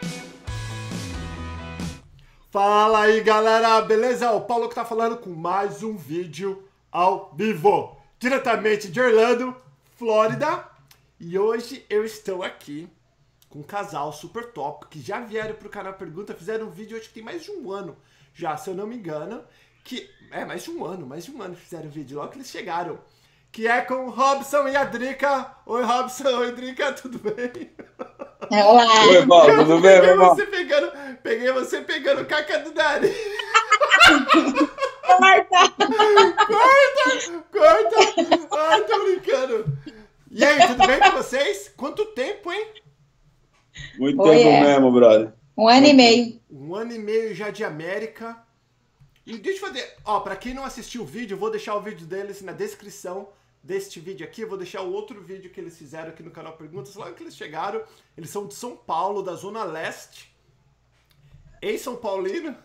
Fala aí, galera, beleza? O Paulo que tá falando com mais um vídeo ao vivo, diretamente de Orlando, Flórida. E hoje eu estou aqui com um casal super top, que já vieram pro canal Pergunta, fizeram um vídeo, acho que tem mais de um ano já, se eu não me engano, que é mais de um ano que fizeram o vídeo, logo que eles chegaram, que é com o Robson e a Drica. Oi, Robson, oi, Drica, tudo bem? Olá! Oi, Paulo, tudo bem, meu irmão? Peguei você pegando caca do nariz. Corta! Ai, tô brincando. E aí, tudo bem com vocês? Quanto tempo, hein? Muito tempo mesmo, brother. Um ano e meio. Um ano e meio já de América. E deixa eu fazer... Ó, pra quem não assistiu o vídeo, eu vou deixar o vídeo deles na descrição deste vídeo aqui. Eu vou deixar o outro vídeo que eles fizeram aqui no canal Perguntas. Logo que eles chegaram, eles são de São Paulo, da Zona Leste. Ex-São Paulino.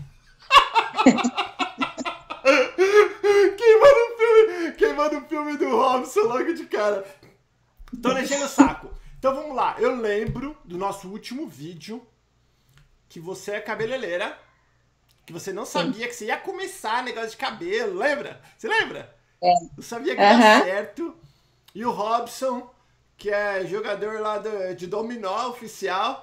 Queimando o filme do Robson logo de cara. Tô enchendo o saco. Então vamos lá. Eu lembro do nosso último vídeo que você é cabeleireira, que você não sabia que você ia começar negócio de cabelo, lembra? Você lembra? É. Eu sabia que ia certo. E o Robson, que é jogador lá de dominó oficial.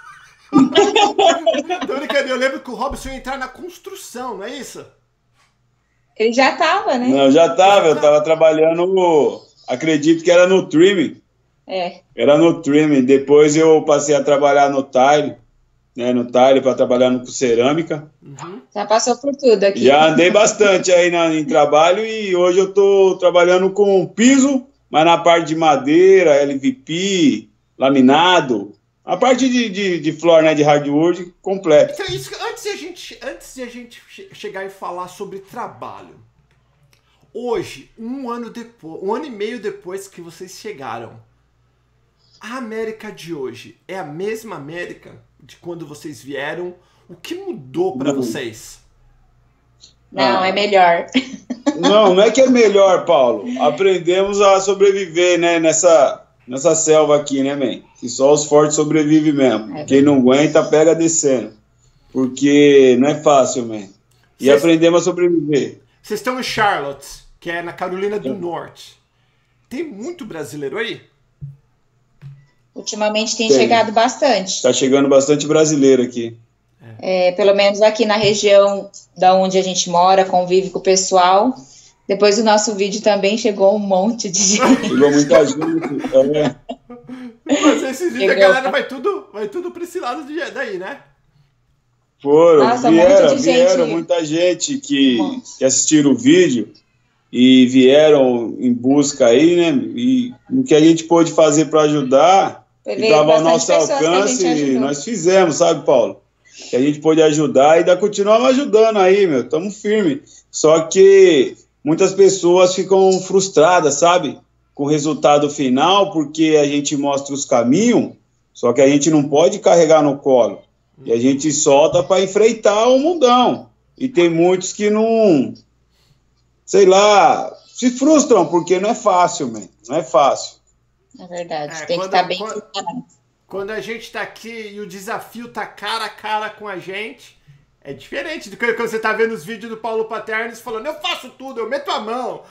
Tô brincando, eu lembro que o Robson ia entrar na construção, não é isso? Ele já tava, né? Não, eu tava trabalhando, acredito que era no trimming. É. Era no trimming, depois eu passei a trabalhar no tile, né, para trabalhar com cerâmica. Uhum. Já passou por tudo aqui. Já andei bastante aí em trabalho e hoje eu tô trabalhando com piso, mas na parte de madeira, LVP, laminado, a parte de floor, né, de hardwood, completa. Então, isso, antes de a gente chegar e falar sobre trabalho, hoje, um ano e meio depois que vocês chegaram, a América de hoje é a mesma América de quando vocês vieram? O que mudou para vocês? Não, é melhor. Não é que é melhor, Paulo. Aprendemos a sobreviver, né, nessa selva aqui, né, man? Que só os fortes sobrevivem mesmo. Quem não aguenta, pega descendo. Porque não é fácil, man. E aprendemos a sobreviver. Vocês estão em Charlotte, que é na Carolina do Norte. Tem muito brasileiro aí? Ultimamente tem chegado bastante. Tá chegando bastante brasileiro aqui. É, pelo menos aqui na região da onde a gente mora, convive com o pessoal. Depois do nosso vídeo também chegou um monte de gente. Chegou muita gente. Mas esse vídeo a galera vai tudo pra esse lado daí, né? Vieram muita gente que assistiram o vídeo e vieram em busca aí, né? E o que a gente pôde fazer para ajudar, que estava ao nosso alcance, nós fizemos, sabe, Paulo? Que a gente pôde ajudar e ainda continuamos ajudando aí, meu. Estamos firmes. Só que muitas pessoas ficam frustradas, sabe? Com o resultado final, porque a gente mostra os caminhos, só que a gente não pode carregar no colo. E a gente solta para enfrentar o mundão. E tem muitos que não, sei lá, se frustram, porque não é fácil, man. Não é fácil. É verdade, tem que estar bem preparado. Quando a gente tá aqui e o desafio tá cara a cara com a gente, é diferente do que quando você tá vendo os vídeos do Paulo Paternes falando, eu faço tudo, eu meto a mão.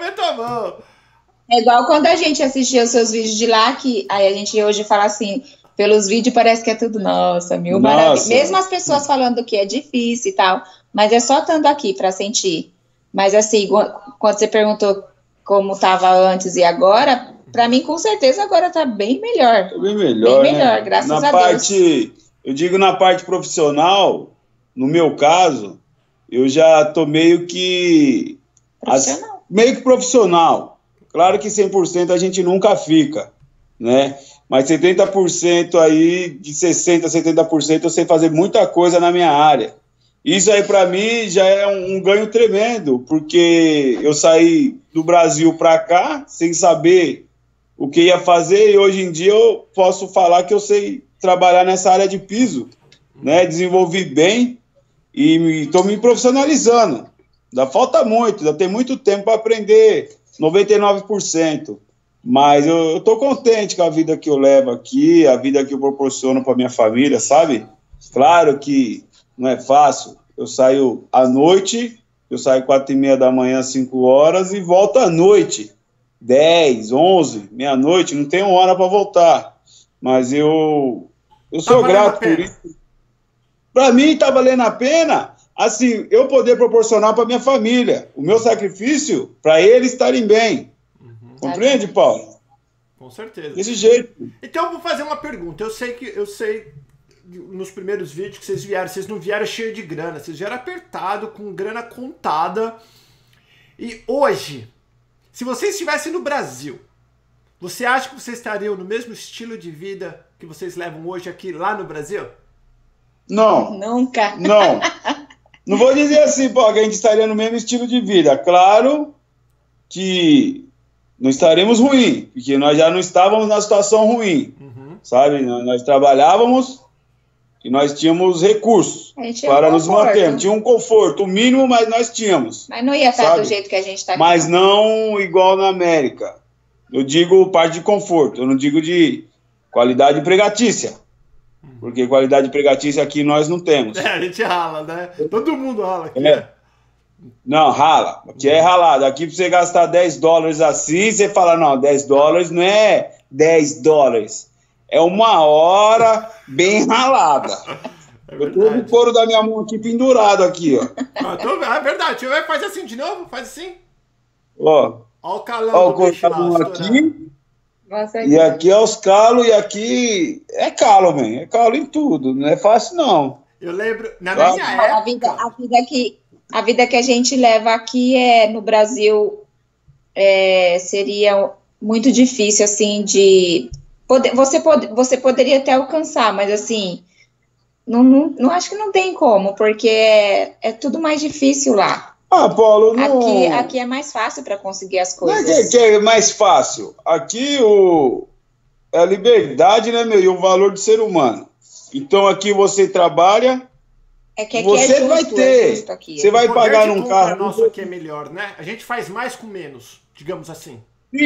É igual quando a gente assistia os seus vídeos de lá, que aí a gente hoje fala assim, pelos vídeos parece que é tudo, nossa, mil maravilhas. Mesmo as pessoas falando que é difícil e tal, mas é só estando aqui para sentir. Mas assim, quando você perguntou como estava antes e agora, para mim com certeza agora tá bem melhor. Bem melhor, né? Graças a Deus. Eu digo na parte profissional, no meu caso, eu já tô meio que profissional. Claro que 100% a gente nunca fica, né? Mas 70% aí, de 60%, 70% eu sei fazer muita coisa na minha área. Isso aí para mim já é um ganho tremendo, porque eu saí do Brasil para cá sem saber o que ia fazer e hoje em dia eu posso falar que eu sei trabalhar nessa área de piso, né? Desenvolvi bem e estou me profissionalizando. Ainda falta muito, ainda tem muito tempo para aprender 99%. Mas eu tô contente com a vida que eu levo aqui, a vida que eu proporciono para minha família, sabe? Claro que não é fácil. Eu saio à noite, eu saio 4h30 da manhã, 5 horas, e volto à noite, 10, 11, meia-noite, não tenho hora para voltar. Mas eu sou grato por isso. Para mim tá valendo a pena, assim, eu poder proporcionar para minha família o meu sacrifício para eles estarem bem. Compreende, Paulo? Com certeza. Desse jeito. Então eu vou fazer uma pergunta. Eu sei nos primeiros vídeos que vocês não vieram cheio de grana, vocês vieram apertado, com grana contada. E hoje, se vocês estivessem no Brasil, você acha que vocês estariam no mesmo estilo de vida que vocês levam hoje aqui lá no Brasil? Não. Nunca. Não. Não vou dizer assim, pô, que a gente estaria no mesmo estilo de vida. Claro que não estaremos ruim, porque nós já não estávamos na situação ruim, sabe? Nós trabalhávamos e nós tínhamos recursos para nos manter. Tinha um conforto, o mínimo, mas nós tínhamos. Mas não ia estar do jeito que a gente está aqui. Mas não igual na América. Eu digo parte de conforto, eu não digo de qualidade empregatícia. Porque qualidade empregatícia aqui nós não temos. A gente rala, né? Todo mundo rala aqui. Não, rala. Aqui é ralado. Aqui pra você gastar 10 dólares assim, você fala, não, 10 dólares não é 10 dólares. É uma hora bem ralada. Eu tô com o couro da minha mão aqui pendurado aqui, ó. É verdade. Faz assim de novo, faz assim. Ó. Ó o calão ó, do peixe lá, aqui. E aqui é os calos, e aqui é calo, man. É calo em tudo. Não é fácil, não. Eu lembro, na minha época... A vida que a gente leva aqui no Brasil seria muito difícil, assim, de... Você poderia até alcançar, mas, assim, não acho que não tem como, porque é tudo mais difícil lá. Ah, Paulo, não... Aqui é mais fácil para conseguir as coisas. Não é que é mais fácil. Aqui é a liberdade, né, meu? E o valor do ser humano. Então, aqui você trabalha... Aqui você vai ter, você vai pagar num carro. O nosso aqui é melhor, né? A gente faz mais com menos, digamos assim.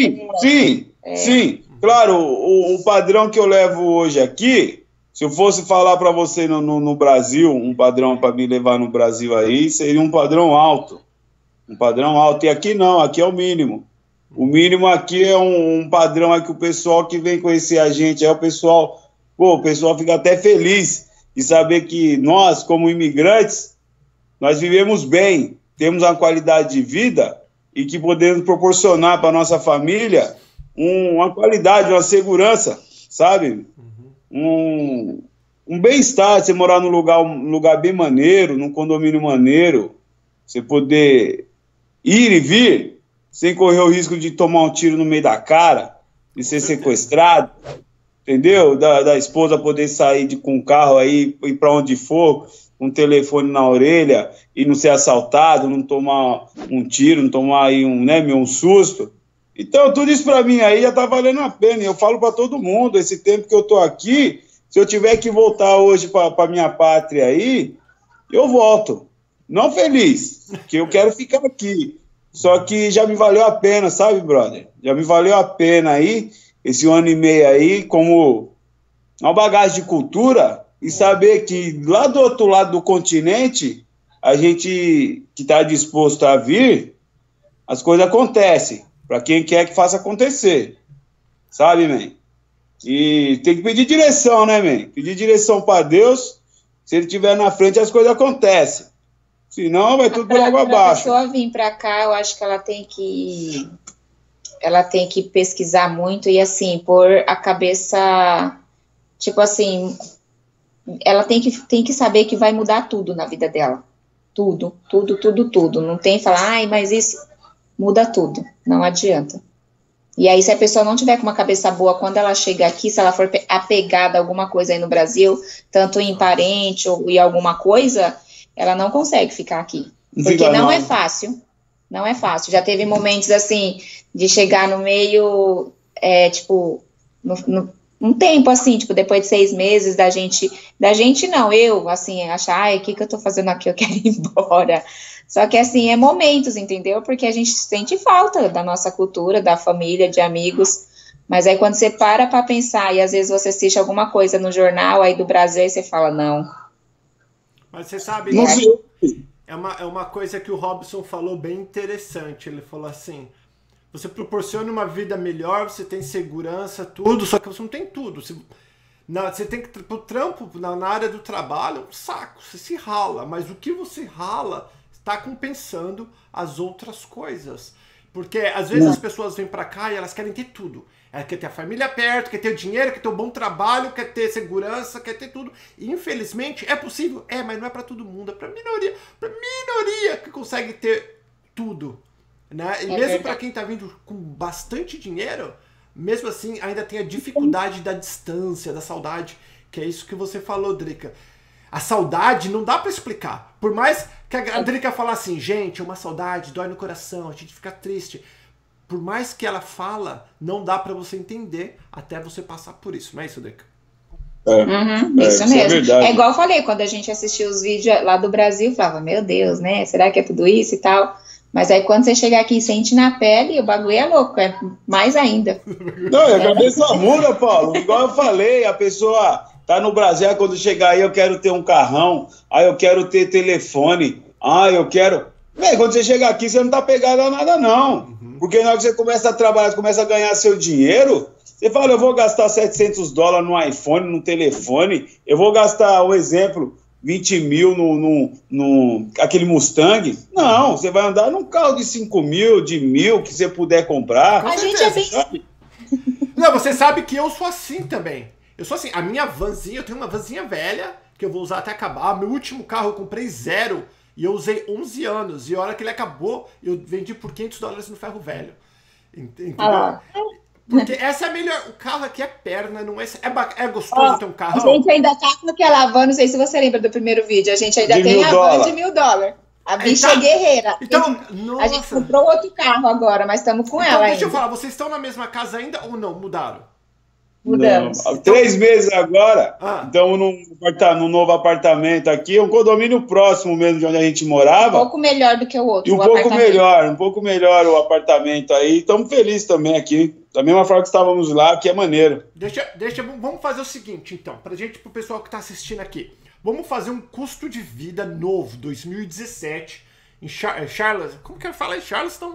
Sim. Claro, o padrão que eu levo hoje aqui, se eu fosse falar para você no Brasil, um padrão para me levar no Brasil aí, seria um padrão alto. Um padrão alto. E aqui não, aqui é o mínimo. O mínimo aqui é um padrão aí que o pessoal que vem conhecer a gente, o pessoal fica até feliz e saber que nós, como imigrantes, nós vivemos bem, temos uma qualidade de vida e que podemos proporcionar para a nossa família uma qualidade, uma segurança, sabe? Um bem-estar, você morar num lugar bem maneiro, num condomínio maneiro, você poder ir e vir sem correr o risco de tomar um tiro no meio da cara, de ser sequestrado, entendeu? Da esposa poder sair com o carro aí, ir para onde for, com o telefone na orelha e não ser assaltado, não tomar um tiro, não tomar aí um susto. Então, tudo isso para mim aí já tá valendo a pena. E eu falo para todo mundo, esse tempo que eu tô aqui, se eu tiver que voltar hoje para minha pátria aí, eu volto. Não feliz, porque eu quero ficar aqui. Só que já me valeu a pena, sabe, brother? Já me valeu a pena aí, esse 1 ano e meio aí, como uma bagagem de cultura, e saber que lá do outro lado do continente, a gente que está disposto a vir, as coisas acontecem, para quem quer que faça acontecer, sabe, man? E tem que pedir direção, né, man? Pedir direção para Deus, se ele estiver na frente, as coisas acontecem. Senão vai tudo por água abaixo. Para a pessoa vir para cá, eu acho que ela tem que pesquisar muito e, assim, pôr a cabeça, tipo assim, ela tem que saber que vai mudar tudo na vida dela. Tudo. Não tem falar, ai, mas isso muda tudo. Não adianta. E aí, se a pessoa não tiver com uma cabeça boa, quando ela chegar aqui, se ela for apegada a alguma coisa aí no Brasil, tanto em parente ou em alguma coisa, ela não consegue ficar aqui. Porque não é fácil. Não é fácil. Já teve momentos, assim, de chegar no meio, tipo, um tempo, assim, tipo, depois de 6 meses da gente não, eu, assim, achar, ai, o que eu tô fazendo aqui? Eu quero ir embora. Só que, assim, é momentos, entendeu? Porque a gente sente falta da nossa cultura, da família, de amigos. Mas aí quando você para pensar, e às vezes você assiste alguma coisa no jornal aí do Brasil, aí você fala, não. Mas você sabe, é uma coisa que o Robson falou bem interessante. Ele falou assim, você proporciona uma vida melhor, você tem segurança, tudo, só que você não tem tudo. Você tem que, pro trampo, na área do trabalho, é um saco, você se rala, mas o que você rala está compensando as outras coisas. Porque às vezes as pessoas vêm pra cá e elas querem ter tudo. Ela quer ter a família perto, quer ter o dinheiro, quer ter um bom trabalho, quer ter segurança, quer ter tudo. E infelizmente é possível, mas não é pra todo mundo, é pra minoria que consegue ter tudo. Né? E mesmo pra quem tá vindo com bastante dinheiro, mesmo assim ainda tem a dificuldade da distância, da saudade, que é isso que você falou, Drica. A saudade não dá pra explicar. Por mais que a Drica fala assim, gente, é uma saudade, dói no coração, a gente fica triste. Por mais que ela fala, não dá pra você entender até você passar por isso. Não é isso, Drica? Isso mesmo. É igual eu falei, quando a gente assistiu os vídeos lá do Brasil, falava, meu Deus, né? Será que é tudo isso e tal? Mas aí quando você chegar aqui e sente na pele, o bagulho é louco, é mais ainda. Não, a cabeça muda, Paulo. Igual eu falei, a pessoa tá no Brasil, quando chegar aí eu quero ter um carrão, aí eu quero ter telefone, eu quero... quando você chega aqui, você não tá pegado a nada, não. Porque na hora que você começa a trabalhar, começa a ganhar seu dinheiro, você fala, eu vou gastar $700 no iPhone, no telefone, eu vou gastar, um exemplo, 20 mil no aquele Mustang. Não, você vai andar num carro de 5 mil, de 1.000, que você puder comprar. A gente é bem... Sabe? Não, você sabe que eu sou assim também. Eu sou assim, a minha vanzinha, eu tenho uma vanzinha velha, que eu vou usar até acabar. Meu último carro eu comprei 0, e eu usei 11 anos. E a hora que ele acabou, eu vendi por $500 no ferro velho. Entendeu? Porque essa é a melhor. O carro aqui é perna, não é. É gostoso ter um carro. A gente ainda tá com aquela van, não sei se você lembra do primeiro vídeo. A gente ainda tem a van de $1.000. A bicha é guerreira. Então, a gente comprou outro carro agora, mas estamos com ela. Deixa eu falar, vocês estão na mesma casa ainda ou não? Mudaram? Mudamos. Não. 3 meses agora, estamos num novo apartamento aqui, um condomínio próximo mesmo de onde a gente morava. Um pouco melhor do que o outro. E um pouco melhor o apartamento aí. Estamos felizes também aqui. Da mesma forma que estávamos lá, que é maneiro. Vamos fazer o seguinte, então, pro pessoal que está assistindo aqui. Vamos fazer um custo de vida novo, 2017, em Charlotte. Como que eu falo aí? Charleston?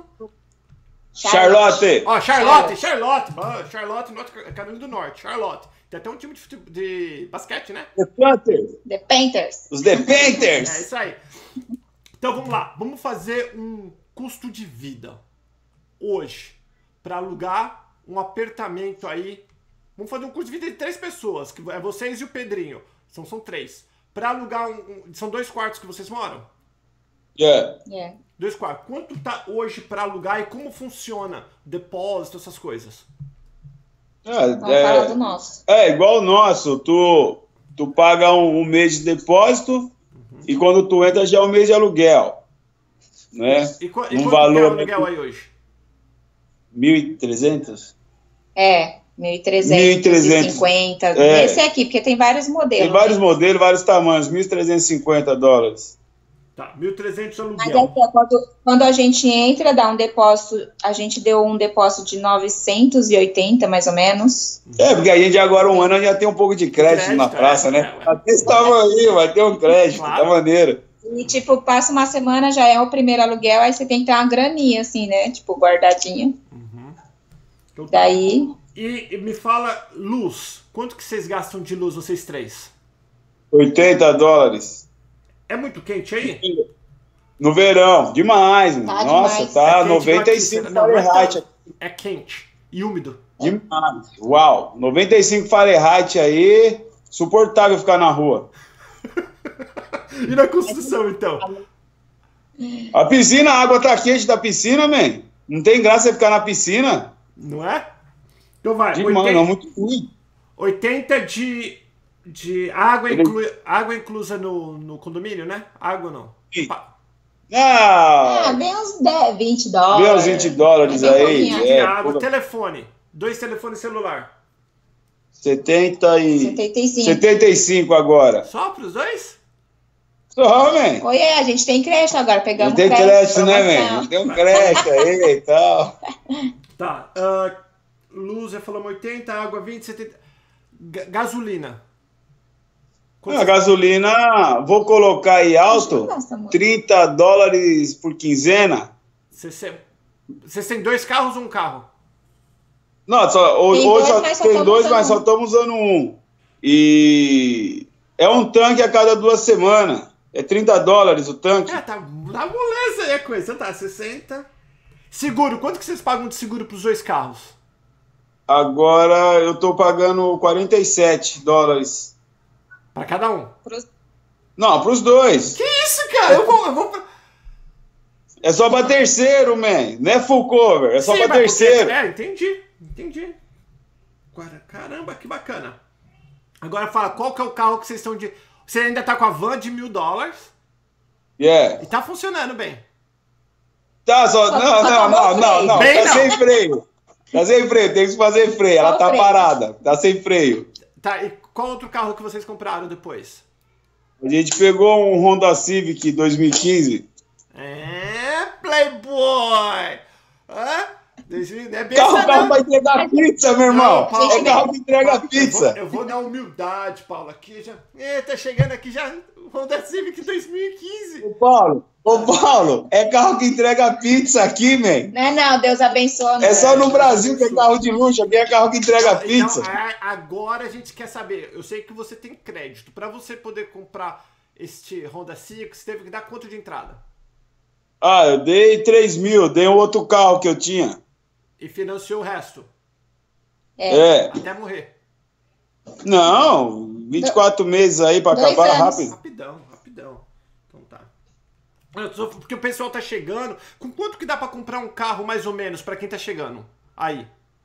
Charlotte! Ó, Charlotte, Norte Carolina do Norte, Charlotte. Tem até um time de basquete, né? The Panthers. Os The Panthers! É isso aí. Então vamos lá, vamos fazer um custo de vida hoje para alugar um apartamento aí. Vamos fazer um custo de vida de 3 pessoas, que é vocês e o Pedrinho. São 3. Para alugar são 2 quartos que vocês moram? Yeah. 2 quartos. Quanto tá hoje para alugar e como funciona depósito, essas coisas? Vamos falar do nosso. Igual o nosso. Tu paga um mês de depósito e quando tu entra já é um mês de aluguel. Né? E quanto é o aluguel aí hoje? 1.300? 1.350. Esse aqui, porque tem vários modelos. Tem vários modelos, vários tamanhos. $1.350. Tá, 1.300 aluguel. Mas quando a gente entra, dá um depósito, a gente deu um depósito de 980, mais ou menos. Porque a gente agora, um ano, já tem um pouco de crédito na praça, né? Até estava aí, vai ter um crédito, claro. Tá maneiro. E, tipo, passa uma semana, já é o primeiro aluguel, aí você tem que ter uma graninha, assim, né? Tipo, guardadinha. Então, daí... E me fala, luz. Quanto que vocês gastam de luz, vocês 3? $80. É muito quente aí? No verão, demais. Nossa, demais. Tá 95 Fahrenheit. É quente e úmido. Demais. Uau, 95 Fahrenheit aí, suportável ficar na rua. E na construção, então? A piscina, a água tá quente da piscina, man. Não tem graça ficar na piscina. Não é? Então vai. Demais, não, muito ruim. 80 de água, água inclusa no condomínio, né? Água não. Bem uns $20. Bem uns $20 aí. Água, telefone. 2 telefones celular. 75 agora. Só pros 2? Só, man. A gente tem crédito agora, pegamos crédito. Tem crédito, né, man? Tem um crédito aí e tal. Tá. luz, já falamos 80, água 20, 70. Gasolina. A gasolina, vou colocar aí alto, $30 por quinzena. Vocês têm 2 carros ou um carro? Não, hoje só tem 2, mas só estamos usando um. E é um tanque a cada 2 semanas. É $30 o tanque. Tá moleza aí a coisa. Tá, 60. Seguro, quanto que vocês pagam de seguro pros 2 carros? Agora eu tô pagando $47. Pra cada um? Não, pros 2. Que isso, cara? Eu vou... É só pra terceiro, man. Não é full cover, é só pra terceiro. Entendi. Caramba, que bacana. Agora fala, qual que é o carro que vocês estão de... Você ainda tá com a van de $1.000? Yeah. E tá funcionando bem. Tá, só... Não. Bem, tá sem freio. Tá sem freio, tem que fazer freio. Ela tá parada, tá sem freio. Tá, e qual outro carro que vocês compraram depois? A gente pegou um Honda Civic 2015. Playboy! É bem carro pra entregar pizza, meu irmão. Não, Paulo, é carro que entrega pizza. Eu vou na humildade, Paulo, aqui já... tá chegando aqui já o Honda Civic 2015. Ô, Paulo, é carro que entrega pizza aqui, man. Não, Deus abençoe. É só no Brasil que é carro de luxo, aqui é carro que entrega pizza. Então, agora a gente quer saber, eu sei que você tem crédito, pra você poder comprar este Honda Civic, você teve que dar quanto de entrada? Eu dei 3 mil, dei um outro carro que eu tinha. E financiou o resto? Até morrer? Não, 24 meses aí pra acabar rápido. Rapidão. Então tá. Porque o pessoal tá chegando. Com quanto que dá pra comprar um carro, mais ou menos, pra quem tá chegando? Aí.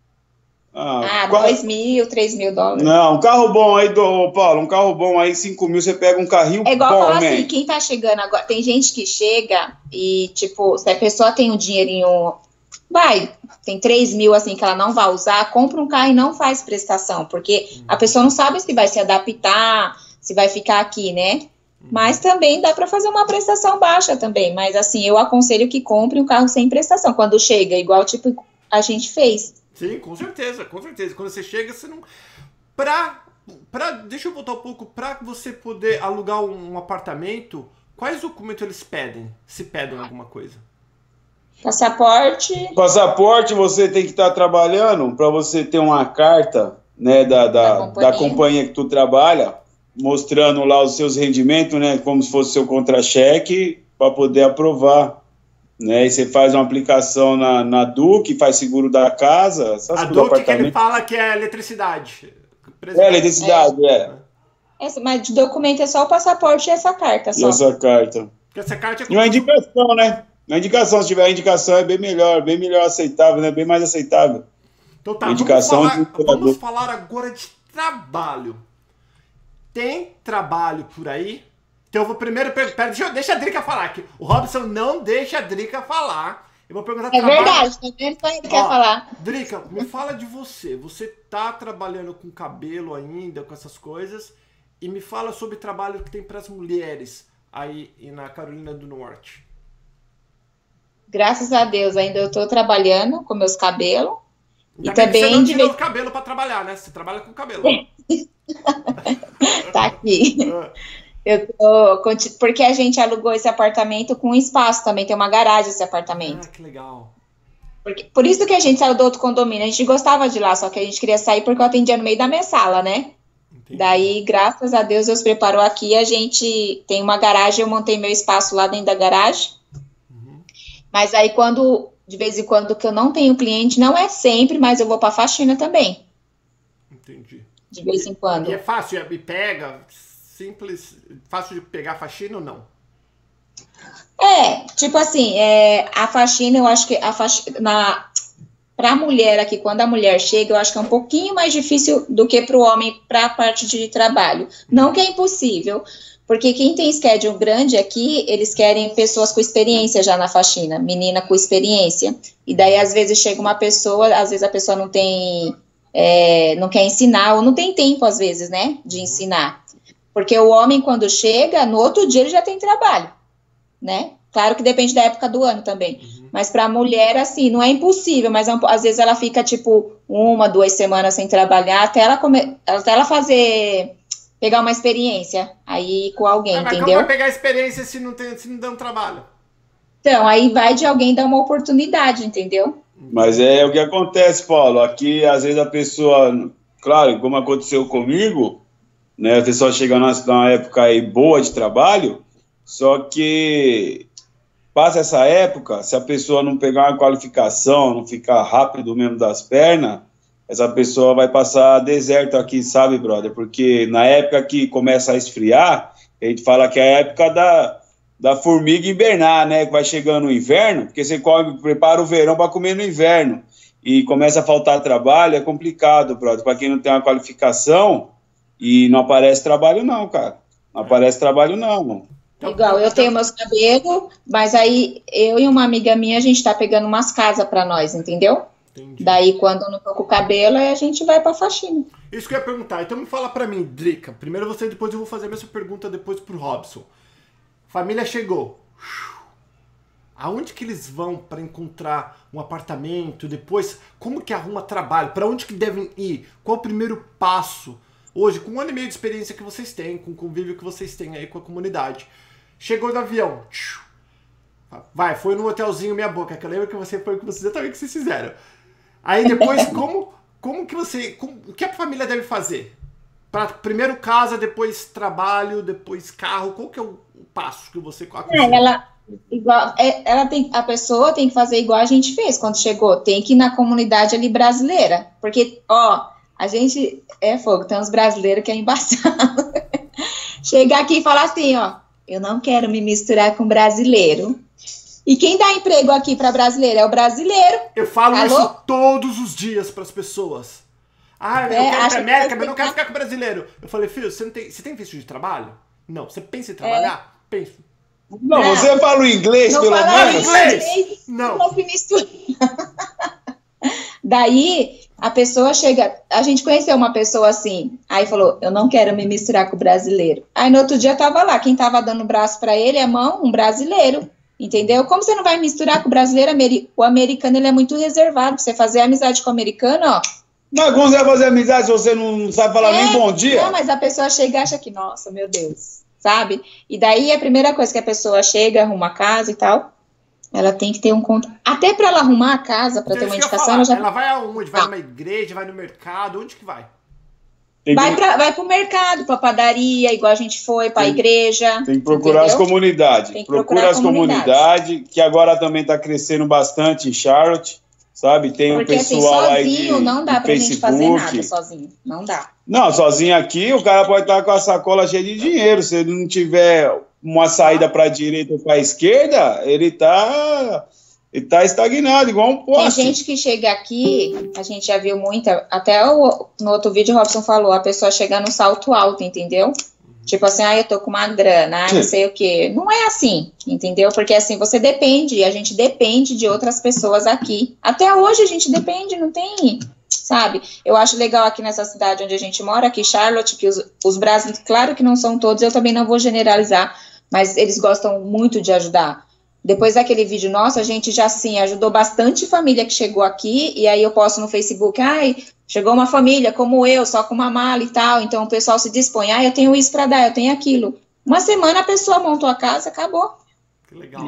2 mil, 3 mil dólares. Não, um carro bom aí, Paulo, um carro bom aí, 5 mil, você pega um carrinho bom, É igual falar assim, quem tá chegando agora, tem gente que chega e, tipo, se a pessoa tem um dinheirinho, tem 3 mil, assim, que ela não vai usar, compra um carro e não faz prestação, porque a pessoa não sabe se vai se adaptar, se vai ficar aqui, né? Mas também dá pra fazer uma prestação baixa também, mas, assim, eu aconselho que compre um carro sem prestação, quando chega, igual, tipo, a gente fez. Sim, com certeza. Quando você chega, você não... Deixa eu voltar um pouco. Pra você poder alugar um apartamento, quais documentos eles pedem? Se pedem alguma coisa? Passaporte. Passaporte, você tem que estar trabalhando para você ter uma carta, né, da companhia que tu trabalha, mostrando lá os seus rendimentos, né, como se fosse seu contra-cheque, para poder aprovar. Né, e você faz uma aplicação na Duque, faz seguro da casa. A Duque que ele fala que é eletricidade. Eletricidade. Mas de documento é só o passaporte e essa carta. Só. Essa carta. Essa carta E uma indicação, né? Uma indicação, se tiver a indicação é bem melhor aceitável, né? Bem mais aceitável. Então tá, vamos falar agora de trabalho. Tem trabalho por aí? Então eu vou primeiro perguntar, deixa a Drica falar aqui. O Robson não deixa a Drica falar. Eu vou perguntar verdade, tá vendo? Só ele quer falar. Drica, me fala de você. Você tá trabalhando com cabelo ainda, com essas coisas. E me fala sobre o trabalho que tem para as mulheres aí na Carolina do Norte. Graças a Deus, ainda eu tô trabalhando com meus cabelos. E também você não tirou o cabelo para trabalhar, né? Você trabalha com cabelo. Tá aqui. Porque a gente alugou esse apartamento com espaço também, tem uma garagem esse apartamento. Que legal. Por isso que a gente saiu do outro condomínio, a gente gostava de lá, só que a gente queria sair porque eu atendia no meio da minha sala, né? Entendi. Daí, graças a Deus, Deus preparou aqui, a gente tem uma garagem, eu montei meu espaço lá dentro da garagem. Mas aí, de vez em quando que eu não tenho cliente, não é sempre, mas eu vou pra faxina também. Entendi. De vez em quando. E é fácil, simples, fácil de pegar faxina ou não? Tipo assim, a faxina, eu acho que pra mulher aqui, quando a mulher chega, eu acho que é um pouquinho mais difícil do que pro homem pra parte de trabalho. Não que é impossível, porque quem tem schedule grande aqui, eles querem pessoas com experiência já na faxina, menina com experiência. E daí, às vezes, chega uma pessoa, às vezes a pessoa não tem, não quer ensinar, ou não tem tempo, às vezes, né, de ensinar. Porque o homem, quando chega, no outro dia ele já tem trabalho, né? Claro que depende da época do ano também. Mas para a mulher, assim, não é impossível, mas às vezes ela fica, tipo, 1, 2 semanas sem trabalhar, até ela pegar uma experiência aí com alguém, mas entendeu? Como vai pegar experiência se não dá um trabalho? Então, aí vai de alguém dar uma oportunidade, entendeu? Mas é o que acontece, Paulo. Aqui, às vezes, a pessoa... Claro, como aconteceu comigo, né? A pessoa chega numa época aí boa de trabalho, só que passa essa época, se a pessoa não pegar uma qualificação, não ficar rápido mesmo das pernas, essa pessoa vai passar deserto aqui, sabe, brother? Porque na época que começa a esfriar, a gente fala que é a época da formiga hibernar, né? Que vai chegando o inverno, porque você prepara o verão para comer no inverno. E começa a faltar trabalho, é complicado, brother. Para quem não tem uma qualificação e não aparece trabalho, não, cara. Não aparece trabalho, não, mano. Igual, eu tenho meus cabelos, mas aí eu e uma amiga minha, a gente tá pegando umas casas pra nós, entendeu? Entendi. Daí, quando eu não tô com o cabelo, aí a gente vai pra faxina. Isso que eu ia perguntar. Então, me fala pra mim, Drica. Primeiro você, depois eu vou fazer a mesma pergunta depois pro Robson. Família chegou. Aonde que eles vão para encontrar um apartamento? Depois, como que arruma trabalho? Para onde que devem ir? Qual o primeiro passo? Hoje, com 1 ano e meio de experiência que vocês têm, com o convívio que vocês têm aí com a comunidade. Chegou no avião. Vai, foi no hotelzinho Minha Boca, que eu lembro que você foi com vocês, exatamente o que vocês fizeram. Aí depois, como que você... o que a família deve fazer? Primeiro casa, depois trabalho, depois carro. Qual que é o passo que você aconselha? A pessoa tem que fazer igual a gente fez quando chegou. Tem que ir na comunidade ali brasileira. Porque, ó, a gente é fogo, tem uns brasileiros que é embaçado. Chegar aqui e falar assim, ó, eu não quero me misturar com brasileiro. E quem dá emprego aqui para brasileiro é o brasileiro. Eu falo isso todos os dias para as pessoas. Ah, eu quero ir pra América, mas eu não quero ficar com brasileiro. Eu falei, filho, você tem visto de trabalho? Não. Você pensa em trabalhar? Penso. Não, você fala inglês, pelo menos. Inglês. Não. Daí, a pessoa chega... A gente conheceu uma pessoa assim, aí falou, eu não quero me misturar com o brasileiro. Aí, no outro dia, tava lá, quem tava dando o braço pra ele, a mão, um brasileiro. Entendeu? Como você não vai misturar com o brasileiro? O americano, ele é muito reservado. Pra você fazer amizade com o americano, ó... Mas como você vai fazer amizade se você não sabe falar nem bom dia? Não, mas a pessoa chega e acha que, nossa, meu Deus, sabe? E daí a primeira coisa que a pessoa chega, arruma a casa e tal, ela tem que ter um conto. Até para ela arrumar a casa, para ter uma indicação, ela vai aonde? Vai numa igreja, vai no mercado, onde que vai? Vai pro mercado, pra padaria, igual a gente foi, pra igreja. Tem que procurar as comunidades. Procura as comunidades, que agora também tá crescendo bastante em Charlotte. Sabe, tem um pessoal assim, aí sozinho não dá pra gente fazer nada sozinho, não dá. Não, sozinho aqui o cara pode estar com a sacola cheia de dinheiro, se ele não tiver uma saída para a direita ou para a esquerda, ele tá estagnado, igual um poste. Tem gente que chega aqui, a gente já viu muita, até no outro vídeo o Robson falou, a pessoa chega no salto alto, entendeu? Tipo assim, eu tô com uma grana, não sei o quê. Não é assim, entendeu? Porque assim, a gente depende de outras pessoas aqui. Até hoje a gente depende, não tem, sabe? Eu acho legal aqui nessa cidade onde a gente mora, aqui Charlotte, que os brasileiros, claro que não são todos, eu também não vou generalizar, mas eles gostam muito de ajudar. Depois daquele vídeo nosso, a gente já, assim, ajudou bastante família que chegou aqui, e aí eu posto no Facebook, chegou uma família como eu, só com uma mala e tal, então o pessoal se dispõe, eu tenho isso para dar, eu tenho aquilo. Uma semana a pessoa montou a casa, acabou. Que legal.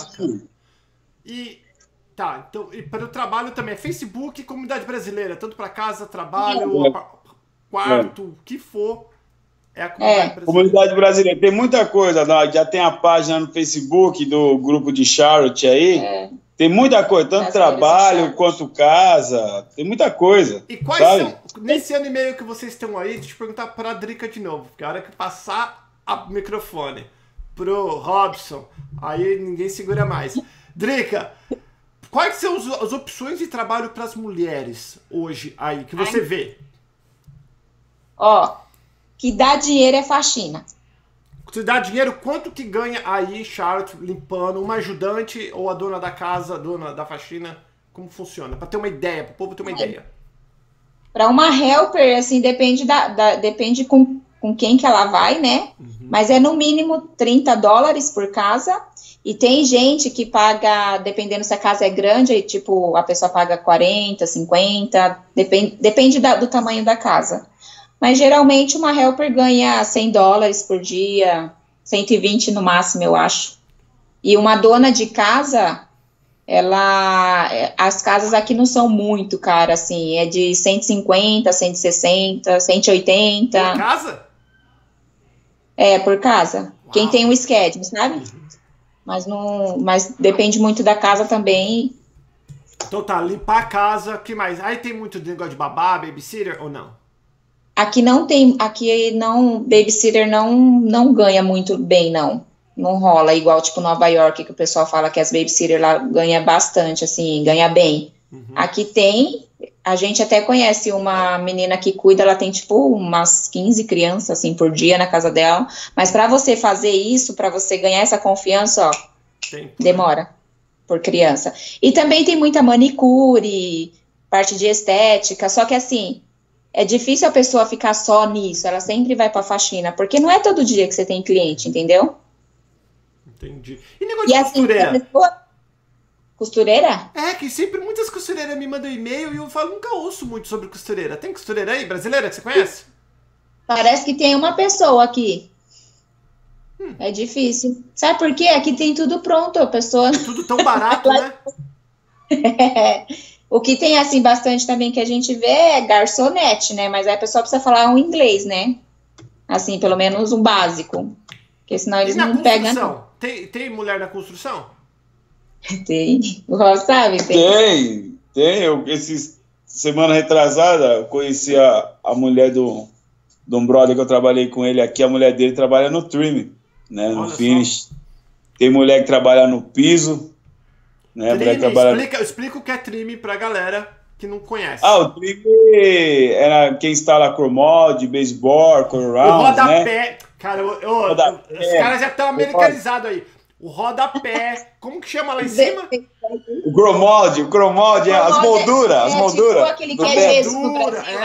Então, e para o trabalho também, Facebook e comunidade brasileira, tanto para casa, trabalho, quarto, o que for, é a comunidade brasileira. Comunidade brasileira, tem muita coisa, já tem a página no Facebook do grupo de Charlotte aí, tem muita coisa, tanto trabalho quanto casa, tem muita coisa. E quais são, nesse ano e meio que vocês estão aí, deixa eu perguntar para a Drica de novo, porque a hora que passar o microfone pro Robson, aí ninguém segura mais. Drica, quais são as opções de trabalho para as mulheres hoje aí, que você vê? Que dá dinheiro é faxina. Se dá dinheiro, quanto que ganha aí, Charlotte, limpando, uma ajudante ou a dona da casa, a dona da faxina? Como funciona? Para ter uma ideia, para o povo ter uma ideia. Para uma helper, assim, depende com quem que ela vai, né? Mas é no mínimo $30 por casa. E tem gente que paga, dependendo se a casa é grande, aí, tipo, a pessoa paga 40, 50, depende do tamanho da casa. Mas geralmente uma helper ganha $100 por dia, 120 no máximo, eu acho. E uma dona de casa, as casas aqui não são muito caras, assim, é de 150, 160, 180. Por casa? É, por casa. Uau. Quem tem um schedule, sabe? Mas depende muito da casa também. Então tá, limpar a casa, o que mais? Aí tem muito negócio de babá, babysitter ou não? Aqui não, babysitter não ganha muito bem, não. Não rola, igual tipo Nova York, que o pessoal fala que as babysitter lá ganha bastante, assim, ganha bem. Aqui tem, a gente até conhece uma menina que cuida, ela tem tipo umas 15 crianças, assim, por dia na casa dela, mas para você fazer isso, para você ganhar essa confiança, ó, demora por criança. E também tem muita manicure, parte de estética, só que assim, é difícil a pessoa ficar só nisso, ela sempre vai pra faxina, porque não é todo dia que você tem cliente, entendeu? Entendi. E negócio de costureira? Costureira? É, que sempre muitas costureiras me mandam e-mail e eu falo, nunca ouço muito sobre costureira. Tem costureira aí, brasileira, que você conhece? Parece que tem uma pessoa aqui. É difícil. Sabe por quê? Aqui tem tudo pronto, a pessoa... É tudo tão barato, né? O que tem, assim, bastante também que a gente vê é garçonete, né? Mas aí a pessoa precisa falar um inglês, né? Assim, pelo menos um básico. Porque senão eles não pegam... Tem mulher na construção? Tem. O Rob sabe? Tem. Semana retrasada, eu conheci a mulher de um brother que eu trabalhei com ele aqui. A mulher dele trabalha no trim, né? No finish. Tem mulher que trabalha no piso. Né? Explica o que é trim pra galera que não conhece. O trim era quem instala cromod, baseboard, corround, rodapé, né? Cara, os caras já estão americanizados aí. O rodapé, como que chama lá em cima? O cromod, as molduras. Tipo aquele que é gesso no Brasil.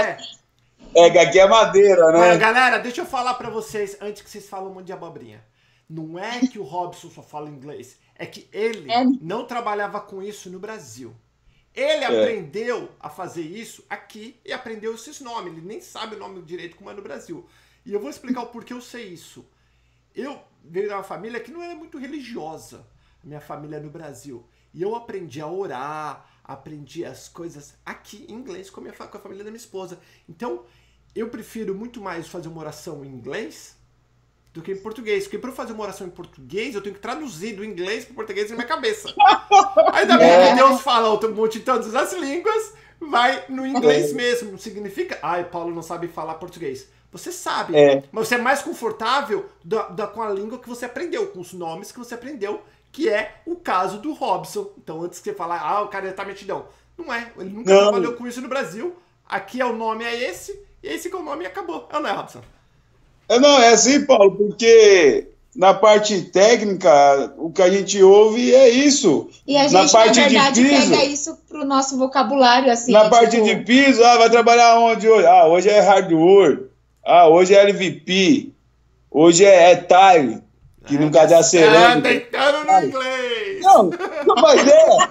Aqui é madeira, né? Mas, galera, deixa eu falar pra vocês, antes que vocês falam um monte de abobrinha. Não é que o Robson só fala inglês, é que ele não trabalhava com isso no Brasil. Ele aprendeu a fazer isso aqui e aprendeu esses nomes. Ele nem sabe o nome direito como é no Brasil. E eu vou explicar o porquê eu sei isso. Eu venho de uma família que não é muito religiosa, minha família no Brasil. E eu aprendi a orar, aprendi as coisas aqui em inglês com a família da minha esposa. Então, eu prefiro muito mais fazer uma oração em inglês do que em português. Porque para eu fazer uma oração em português, eu tenho que traduzir do inglês para o português na minha cabeça. Ainda bem que Deus fala um monte de todas as línguas, vai no inglês mesmo. Não significa, Paulo não sabe falar português. Você sabe, mas você é mais confortável com a língua que você aprendeu, com os nomes que você aprendeu, que é o caso do Robson. Então, antes que você falar, o cara tá metidão. Não é, ele nunca trabalhou com isso no Brasil. Aqui o nome é esse, e esse que é o nome e acabou. Não é, Robson? Não, é assim, Paulo, porque na parte técnica, o que a gente ouve é isso. E a gente, na verdade, pega isso pro nosso vocabulário, assim. Na parte de piso, vai trabalhar onde hoje? Hoje é hardwood. Hoje é LVP, hoje é tile, que nunca dá cerâmica. Deitando no inglês. Não, mas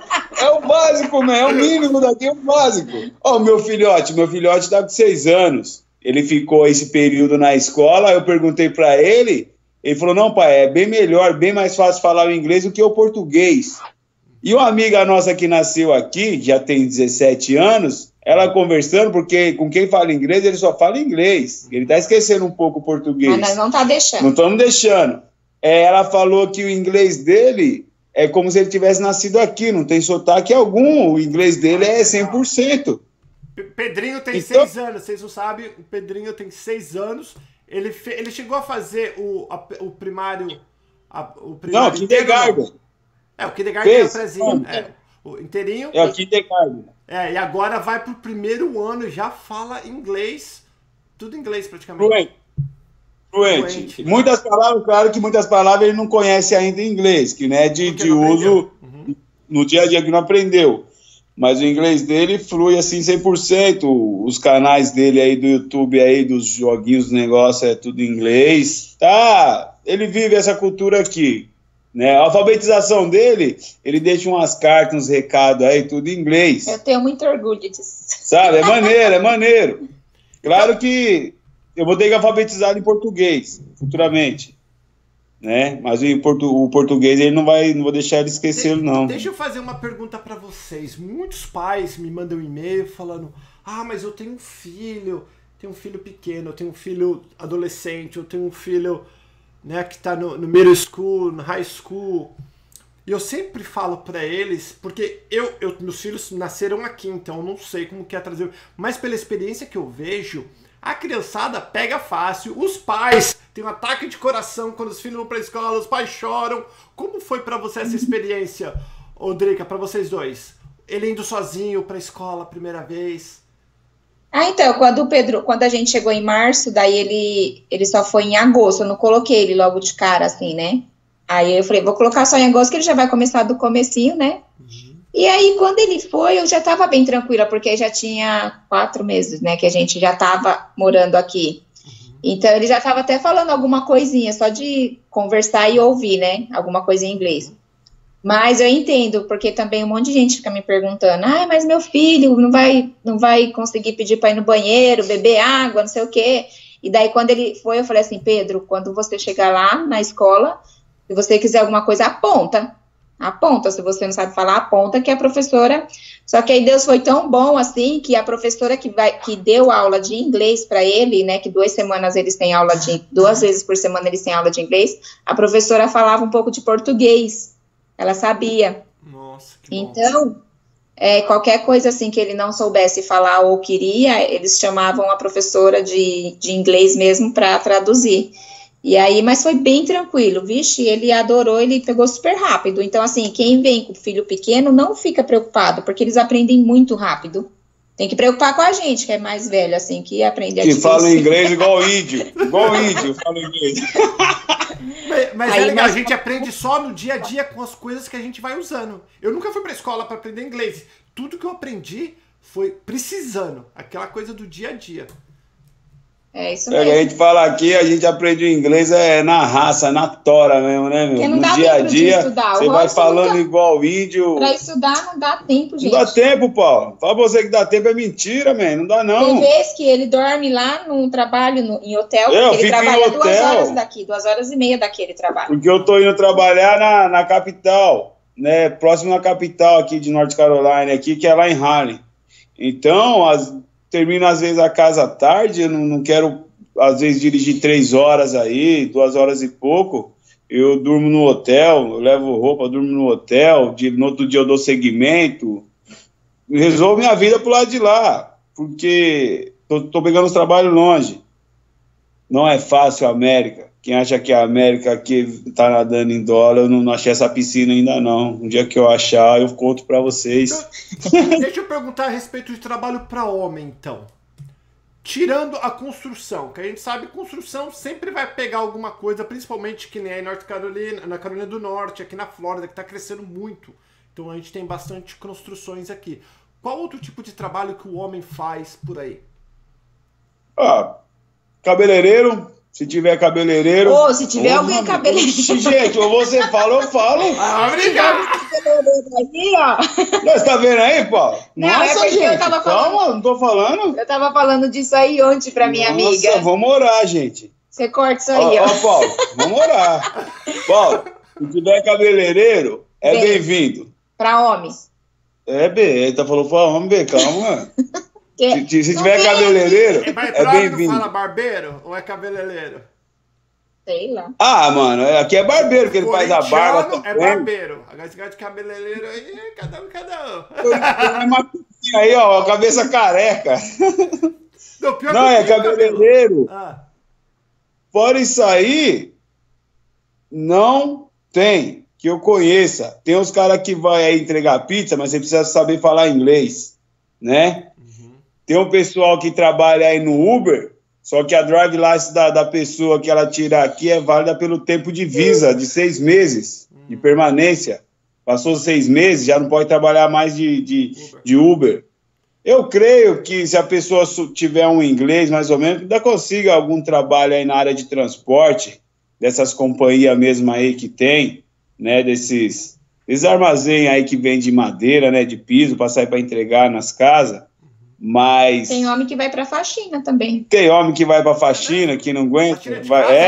é o básico, né? É o mínimo daqui, é o básico. Meu filhote tá com 6 anos. Ele ficou esse período na escola, eu perguntei para ele falou, não, pai, é bem melhor, bem mais fácil falar o inglês do que o português. E uma amiga nossa que nasceu aqui, já tem 17 anos, ela conversando, porque com quem fala inglês, ele só fala inglês. Ele tá esquecendo um pouco o português. Mas nós não tá deixando. Não estamos deixando. Ela falou que o inglês dele é como se ele tivesse nascido aqui, não tem sotaque algum. O inglês dele é 100%. Pedrinho tem 6 anos, vocês não sabem, o Pedrinho tem 6 anos. Ele chegou a fazer o primário... o primário kindergarten. O kindergarten é o prézinho. O inteirinho. É o kindergarten. E agora vai pro primeiro ano e já fala inglês, tudo inglês praticamente. Fluente. Muitas palavras, claro que muitas palavras ele não conhece ainda em inglês, que né, de uso no dia a dia que não aprendeu. mas o inglês dele flui assim 100%. Os canais dele aí do YouTube, aí dos joguinhos, do negócio, é tudo em inglês. Tá, ele vive essa cultura aqui, né? A alfabetização dele, ele deixa umas cartas, uns recados aí, tudo em inglês. Eu tenho muito orgulho disso. Sabe, é maneiro, é maneiro. Claro que eu vou ter que alfabetizar em português, futuramente, né? Mas o português, ele não vou deixar ele esquecer, não. Deixa eu fazer uma pergunta para vocês. Muitos pais me mandam um e-mail falando: ah, mas eu tenho um filho pequeno, eu tenho um filho adolescente, eu tenho um filho, né, que está no middle school, no high school. E eu sempre falo para eles, porque meus filhos nasceram aqui, então eu não sei como que é trazer, mas pela experiência que eu vejo, a criançada pega fácil, os pais têm um ataque de coração quando os filhos vão para a escola, os pais choram. Como foi para você essa experiência, Drica, para vocês dois? Ele indo sozinho para a escola a primeira vez? Então, quando a gente chegou em março, daí ele só foi em agosto, eu não coloquei ele logo de cara, assim, né? Aí eu falei, vou colocar só em agosto, que ele já vai começar do comecinho, né? E aí, quando ele foi, eu já estava bem tranquila, porque já tinha 4 meses, né, que a gente já estava morando aqui. Então, ele já estava até falando alguma coisinha, só de conversar e ouvir, né, alguma coisa em inglês. Mas eu entendo, porque também um monte de gente fica me perguntando, mas meu filho não vai conseguir pedir para ir no banheiro, beber água, não sei o quê. E daí, quando ele foi, eu falei assim, Pedro, quando você chegar lá na escola, se você quiser alguma coisa, aponta, se você não sabe falar, aponta que a professora, só que aí Deus foi tão bom, assim, que a professora que deu aula de inglês para ele, né, que 2 semanas eles têm aula 2 vezes por semana eles têm aula de inglês, a professora falava um pouco de português, ela sabia. Nossa, que bom. Então, qualquer coisa, assim, que ele não soubesse falar ou queria, eles chamavam a professora de inglês mesmo para traduzir. E aí, mas foi bem tranquilo, vixe, ele adorou, ele pegou super rápido. Então, assim, quem vem com filho pequeno não fica preocupado, porque eles aprendem muito rápido. Tem que preocupar com a gente, que é mais velho, assim, que aprende a que fala inglês igual índio, fala inglês. Mas aí, é legal, a gente aprende só no dia a dia com as coisas que a gente vai usando. Eu nunca fui pra escola para aprender inglês. Tudo que eu aprendi foi precisando, aquela coisa do dia a dia. É isso mesmo. A gente fala aqui, a gente aprende o inglês na raça, na tora mesmo, né, meu? Não no dá dia a tempo dia, de estudar. você vai falando igual índio. Pra estudar não dá tempo, gente. Não dá tempo, Paulo. Fala você que dá tempo é mentira, man. Não dá, não. Tem vez que ele dorme lá no trabalho, em hotel, porque ele trabalha 2 horas daqui, 2h30 daqui ele trabalha. Porque eu tô indo trabalhar na capital, né? Próximo à capital aqui de North Carolina, aqui, que é lá em Raleigh. Então, termino às vezes a casa tarde, eu não quero, às vezes, dirigir 3 horas aí, 2 horas e pouco. Eu durmo no hotel, eu levo roupa, durmo no hotel, no outro dia eu dou seguimento. Resolvo minha vida pro lado de lá, porque tô pegando os trabalhos longe. Não é fácil a América. Quem acha que a América aqui tá nadando em dólar, eu não achei essa piscina ainda não. Um dia que eu achar, eu conto para vocês. Então, deixa eu perguntar a respeito de trabalho para homem, então. Tirando a construção, que a gente sabe que construção sempre vai pegar alguma coisa, principalmente que nem aí na Carolina do Norte, aqui na Flórida, que está crescendo muito. Então a gente tem bastante construções aqui. Qual outro tipo de trabalho que o homem faz por aí? Cabeleireiro, se tiver cabeleireiro. Se tiver alguém cabeleireiro. Gente, ou você fala, eu falo. Obrigado. Aqui, ó. Você tá vendo aí, Paulo? Nossa, gente, calma, não tô falando. Eu tava falando disso aí ontem pra minha amiga. Nossa, vamos orar, gente. Você corta isso aí, ó. Paulo, vamos orar. Paulo, se tiver cabeleireiro, bem-vindo. Pra homens. Ele falou pra homem, calma. Se tiver cabeleireiro, bem-vindo. Fala barbeiro ou é cabeleireiro? Sei lá. Mano, aqui é barbeiro, que ele faz a barba. É barbeiro. Agora esse cara de cabeleireiro aí, cada um. Aí, ó, cabeça careca. Não, é cabeleireiro. Fora isso aí, não tem, que eu conheça. Tem uns caras que vai aí entregar pizza, mas você precisa saber falar inglês, né? Tem um pessoal que trabalha aí no Uber, só que a drive license da pessoa que ela tira aqui é válida pelo tempo de visa, de 6 meses de permanência. passou 6 meses, já não pode trabalhar mais de Uber. Eu creio que se a pessoa tiver um inglês, mais ou menos, ainda consiga algum trabalho aí na área de transporte, dessas companhias mesmo aí que tem, né, desses armazéns aí que vende madeira, né, de piso, para sair para entregar nas casas, mas... Tem homem que vai para faxina também. Tem homem que vai para faxina, que não aguenta,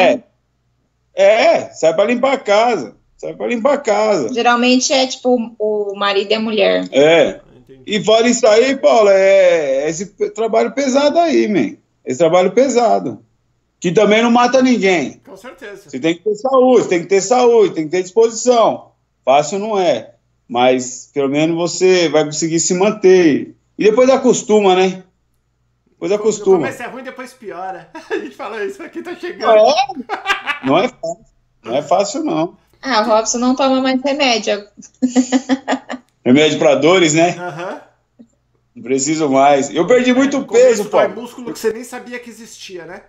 sai para limpar a casa, Geralmente é tipo o marido e a mulher. E fora isso aí, Paulo, esse trabalho pesado aí, man. Esse trabalho pesado. Que também não mata ninguém. Com certeza. Você tem que ter saúde, tem que ter disposição. Fácil não é. Mas, pelo menos, você vai conseguir se manter. E depois acostuma, né? Depois acostuma. Começa é ruim, depois piora. A gente fala, isso aqui tá chegando. Não é fácil. Não é fácil, não. O Robson não toma mais remédio. Remédio para dores, né? Não preciso mais. Eu perdi muito peso, pô. É músculo que você nem sabia que existia, né?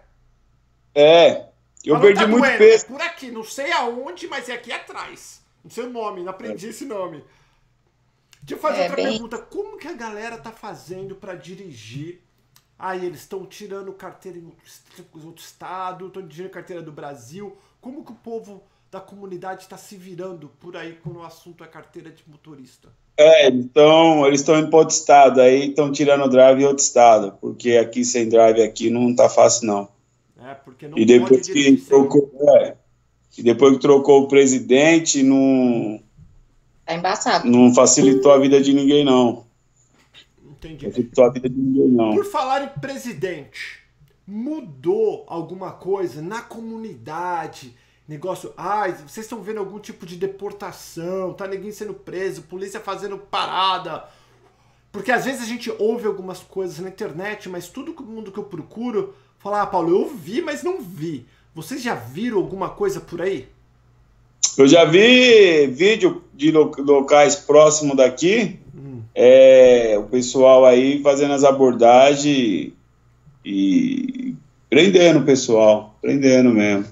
Eu perdi muito peso. É por aqui, não sei aonde, mas é aqui atrás. Não sei o nome, não aprendi esse nome. Deixa eu fazer outra pergunta. Como que a galera tá fazendo para dirigir? Aí eles estão tirando carteira em outro estado, estão dirigindo carteira do Brasil. Como que o povo da comunidade está se virando por aí quando o assunto é carteira de motorista? Então, eles estão indo para outro estado, aí estão tirando o drive em outro estado, porque aqui sem drive aqui não tá fácil, não. Porque não e depois que trocou o presidente, não... Tá embaçado. Não facilitou a vida de ninguém, não. Entendi. Facilitou a vida de ninguém, não. Por falar em presidente, mudou alguma coisa na comunidade? Negócio, vocês estão vendo algum tipo de deportação, tá ninguém sendo preso, polícia fazendo parada. Porque às vezes a gente ouve algumas coisas na internet, mas todo mundo que eu procuro fala, Paulo, eu vi, mas não vi. Vocês já viram alguma coisa por aí? Eu já vi vídeo de locais próximos daqui, o pessoal aí fazendo as abordagens e prendendo o pessoal, prendendo mesmo.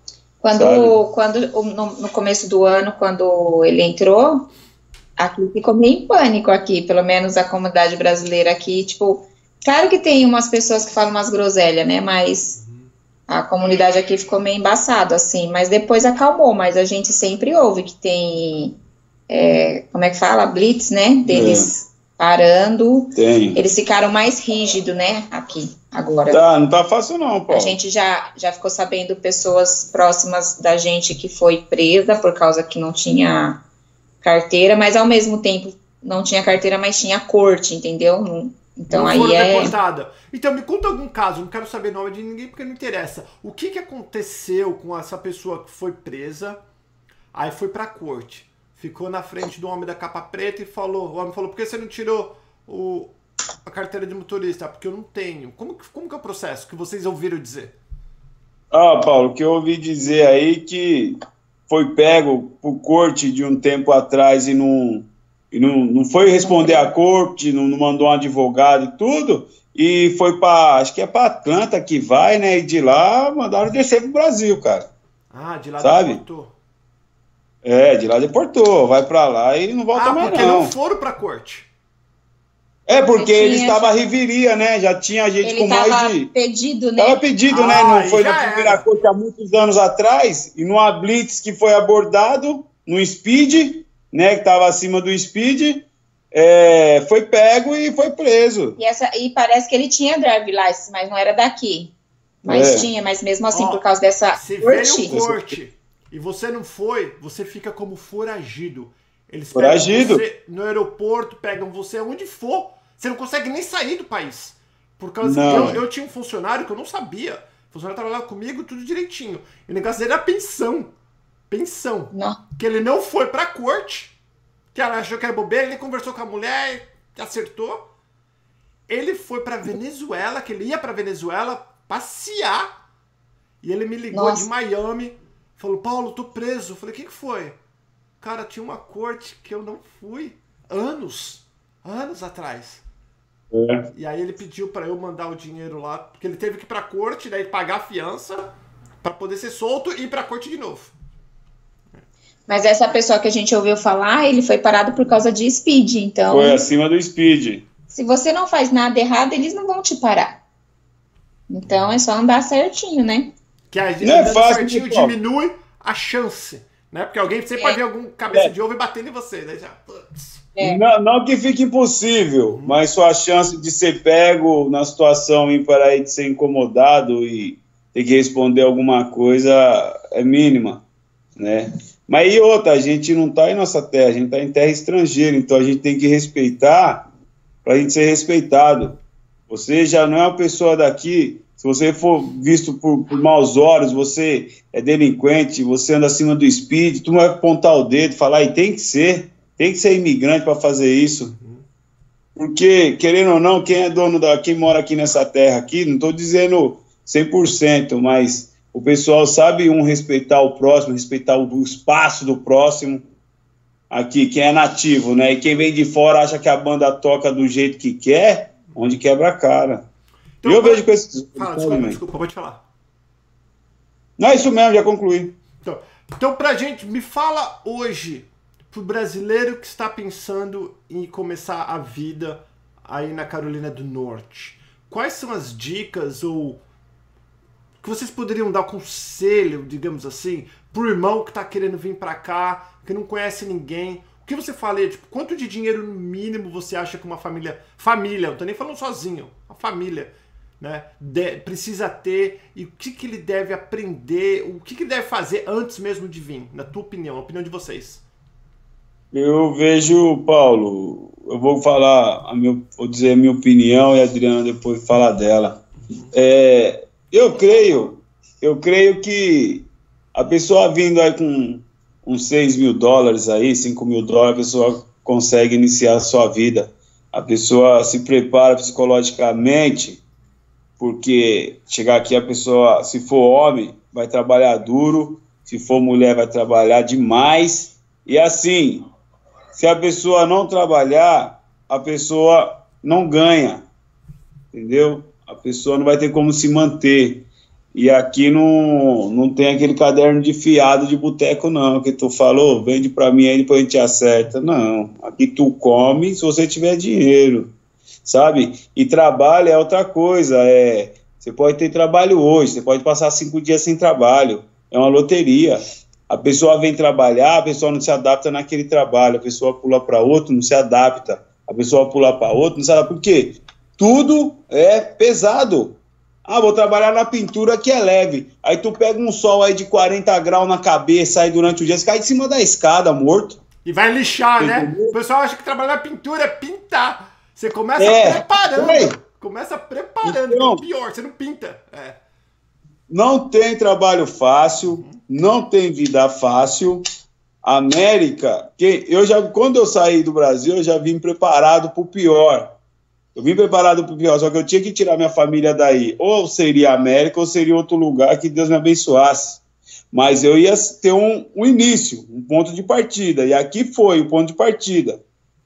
No começo do ano, quando ele entrou, aqui ficou meio em pânico aqui, pelo menos a comunidade brasileira aqui, tipo, claro que tem umas pessoas que falam umas groselhas, né, mas a comunidade aqui ficou meio embaçado, assim, mas depois acalmou, mas a gente sempre ouve que tem, como é que fala, blitz, né, deles parando, eles ficaram mais rígidos, né, aqui, agora. Não tá fácil não, Paulo. A gente já ficou sabendo pessoas próximas da gente que foi presa por causa que não tinha carteira, mas ao mesmo tempo não tinha carteira, mas tinha corte, entendeu? Então não aí foram deportada. Então me conta algum caso, não quero saber o nome de ninguém porque não interessa. O que aconteceu com essa pessoa que foi presa, aí foi pra corte, ficou na frente do homem da capa preta e falou, o homem falou, por que você não tirou a carteira de motorista? Porque eu não tenho. Como que é o processo que vocês ouviram dizer? Paulo, o que eu ouvi dizer aí que foi pego por corte de um tempo atrás e não foi responder à corte, não mandou um advogado e tudo, e foi acho que é para Atlanta que vai, né, e de lá mandaram descer pro Brasil, cara. De lá deportou. De lá deportou, vai para lá e não volta mais não. Porque não foram pra corte. Porque ele estava à reviria, né? Já tinha gente ele com mais de... pedido, né? Estava pedido, né? Não foi na primeira corte há muitos anos atrás, e numa blitz que foi abordado, no Speed, né? Que estava acima do Speed, foi pego e foi preso. E parece que ele tinha drive license, mas não era daqui. Mas tinha, mas mesmo assim, por causa dessa se veio corte e você não foi, você fica como foragido. Eles pegam você no aeroporto, pegam você onde for. Você não consegue nem sair do país. Por causa que eu tinha um funcionário que eu não sabia. O funcionário trabalhava comigo, tudo direitinho. E o negócio dele era pensão. Pensão. Não. Que ele não foi pra corte. Que ela achou que era bobeira. Ele conversou com a mulher, acertou. Ele foi pra Venezuela, que ele ia pra Venezuela passear. E ele me ligou de Miami. Falou, Paulo, tô preso. Eu falei, o que foi? Cara, tinha uma corte que eu não fui. Anos atrás. E aí ele pediu pra eu mandar o dinheiro lá, porque ele teve que ir pra corte, daí pagar a fiança pra poder ser solto e ir pra corte de novo. Mas essa pessoa que a gente ouviu falar, ele foi parado por causa de speed, então... Foi acima do speed. Se você não faz nada errado, eles não vão te parar. Então é só andar certinho, né? Que a gente andando certinho diminui a chance, né? Porque alguém sempre pode ver algum cabeça de ovo e batendo em você, né? Já, não que fique impossível, mas sua chance de ser pego na situação ímpar aí, de ser incomodado e ter que responder alguma coisa é mínima, né? Mas e outra, a gente não está em nossa terra, a gente está em terra estrangeira, então a gente tem que respeitar para a gente ser respeitado. Você já não é uma pessoa daqui, se você for visto por maus olhos, você é delinquente, você anda acima do speed, tu não vai apontar o dedo e falar, e tem que ser imigrante para fazer isso. Porque, querendo ou não, quem é dono quem mora aqui nessa terra aqui, não estou dizendo 100%, mas o pessoal sabe respeitar o próximo, respeitar o espaço do próximo. Aqui, quem é nativo, né? E quem vem de fora acha que a banda toca do jeito que quer, onde quebra a cara. Então, eu vejo com esses... Desculpa, pode falar. Não, é isso mesmo, já concluí. Então, pra gente, me fala hoje, pro brasileiro que está pensando em começar a vida aí na Carolina do Norte, quais são as dicas ou que vocês poderiam dar conselho, digamos assim, pro irmão que tá querendo vir pra cá, que não conhece ninguém? O que você fala, tipo, quanto de dinheiro no mínimo você acha que uma família, não tô nem falando sozinho, uma família, né, precisa ter, e o que ele deve aprender, o que ele deve fazer antes mesmo de vir, na tua opinião, a opinião de vocês? Eu vejo, Paulo, eu vou falar, vou dizer a minha opinião e a Adriana depois falar dela. Eu creio que a pessoa vindo aí com uns $6.000 aí, $5.000, a pessoa consegue iniciar a sua vida. A pessoa se prepara psicologicamente, porque chegar aqui a pessoa, se for homem, vai trabalhar duro, se for mulher, vai trabalhar demais. E assim, se a pessoa não trabalhar, a pessoa não ganha, entendeu? A pessoa não vai ter como se manter. E aqui não tem aquele caderno de fiado de boteco, não, que tu falou, vende pra mim aí, depois a gente acerta. Não, aqui tu come se você tiver dinheiro, sabe? E trabalho é outra coisa, você pode ter trabalho hoje, você pode passar 5 dias sem trabalho, é uma loteria. A pessoa vem trabalhar, a pessoa não se adapta naquele trabalho, a pessoa pula para outro, não se adapta, a pessoa pula para outro, não se adapta. Por quê? Tudo é pesado. Vou trabalhar na pintura que é leve. Aí tu pega um sol aí de 40 graus na cabeça aí durante o dia, você cai de cima da escada, morto. E vai lixar, né? O pessoal acha que trabalhar na pintura é pintar. Você começa preparando. Começa preparando, então, é o pior, você não pinta. Não tem trabalho fácil, não tem vida fácil. América, quando eu saí do Brasil, eu já vim preparado para o pior. Eu vim preparado para o pior, só que eu tinha que tirar minha família daí. Ou seria América, ou seria outro lugar que Deus me abençoasse. Mas eu ia ter um início, um ponto de partida. E aqui foi o ponto de partida.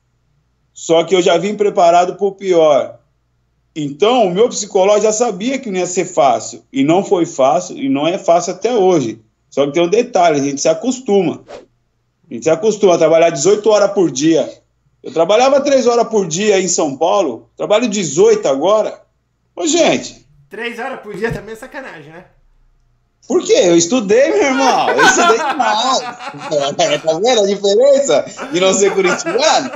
Só que eu já vim preparado para o pior. Então, o meu psicólogo já sabia que não ia ser fácil. E não foi fácil, e não é fácil até hoje. Só que tem um detalhe, a gente se acostuma. A gente se acostuma a trabalhar 18 horas por dia. Eu trabalhava 3 horas por dia em São Paulo, trabalho 18 agora. Ô, gente. 3 horas por dia também é sacanagem, né? Por quê? Eu estudei, meu irmão. Eu estudei demais. Tá vendo a diferença de não ser corintiano?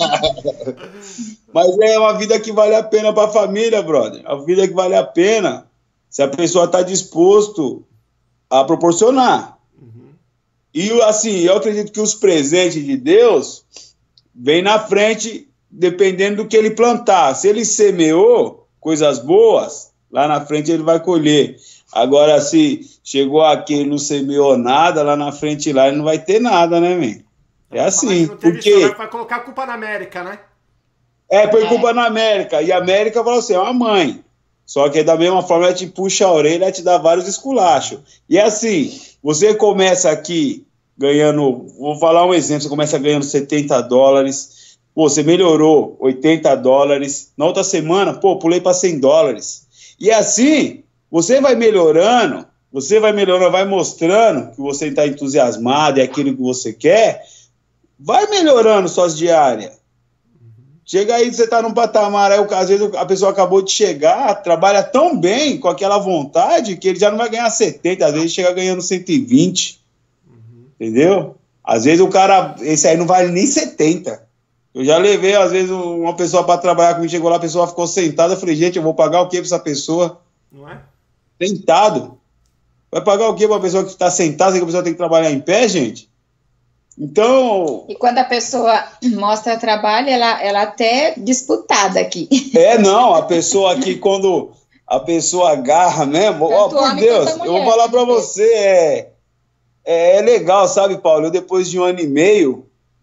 Mas é uma vida que vale a pena para a família, brother. A vida que vale a pena se a pessoa está disposto a proporcionar. E, assim, eu acredito que os presentes de Deus vêm na frente, dependendo do que ele plantar. Se ele semeou coisas boas, lá na frente ele vai colher. Agora, se chegou aqui e não semeou nada, lá na frente lá ele não vai ter nada, né, man? É assim, porque... Vai colocar a culpa na América, né? Põe culpa na América. E a América falou assim, é uma mãe. Só que da mesma forma ela te puxa a orelha, ela te dá vários esculachos. E assim, você começa aqui ganhando, vou falar um exemplo, você começa ganhando $70, você melhorou $80, na outra semana, pulei para $100. E assim, você vai melhorando, você vai melhorando, vai mostrando que você está entusiasmado, é aquilo que você quer, vai melhorando suas diárias. Chega aí, você está num patamar, aí, às vezes a pessoa acabou de chegar, trabalha tão bem, com aquela vontade, que ele já não vai ganhar 70, às vezes chega ganhando 120, entendeu? Às vezes o cara, esse aí não vale nem 70. Eu já levei, às vezes, uma pessoa para trabalhar comigo, chegou lá, a pessoa ficou sentada, eu falei, gente, eu vou pagar o quê para essa pessoa? Não é? Sentado. Vai pagar o quê para a pessoa que está sentada, se a pessoa tem que trabalhar em pé, gente? Então... E quando a pessoa mostra trabalho, ela até é disputada aqui. Não, a pessoa aqui, quando a pessoa agarra mesmo, ó, por Deus, eu vou falar para você, é legal, sabe, Paulo? Eu, depois de um ano e meio,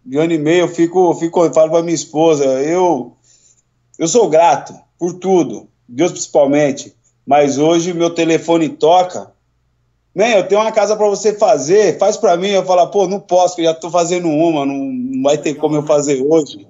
eu falo para minha esposa, eu sou grato por tudo, Deus principalmente, mas hoje meu telefone toca, eu tenho uma casa para você fazer, faz para mim, eu falo, pô, não posso, eu já estou fazendo uma, não vai ter como eu fazer hoje.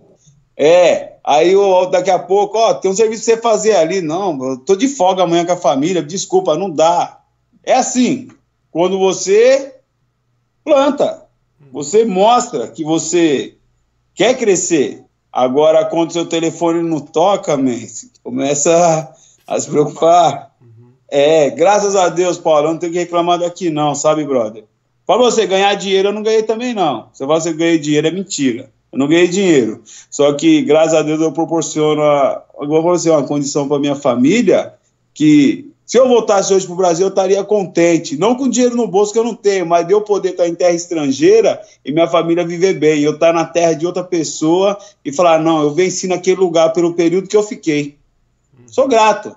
Aí daqui a pouco, tem um serviço para você fazer ali, não, eu tô de folga amanhã com a família, desculpa, não dá. É assim, quando você planta, você mostra que você quer crescer. Agora, quando seu telefone não toca, você começa a se preocupar. Graças a Deus, Paulo, eu não tenho que reclamar daqui não, sabe, brother? Para você ganhar dinheiro, eu não ganhei também não. Se você ganhei dinheiro, é mentira. Eu não ganhei dinheiro. Só que, graças a Deus, eu proporciono uma condição para minha família que, se eu voltasse hoje para o Brasil, eu estaria contente. Não com dinheiro no bolso que eu não tenho, mas de eu poder estar em terra estrangeira e minha família viver bem. Eu estar na terra de outra pessoa e falar, não, eu venci naquele lugar pelo período que eu fiquei. Sou grato.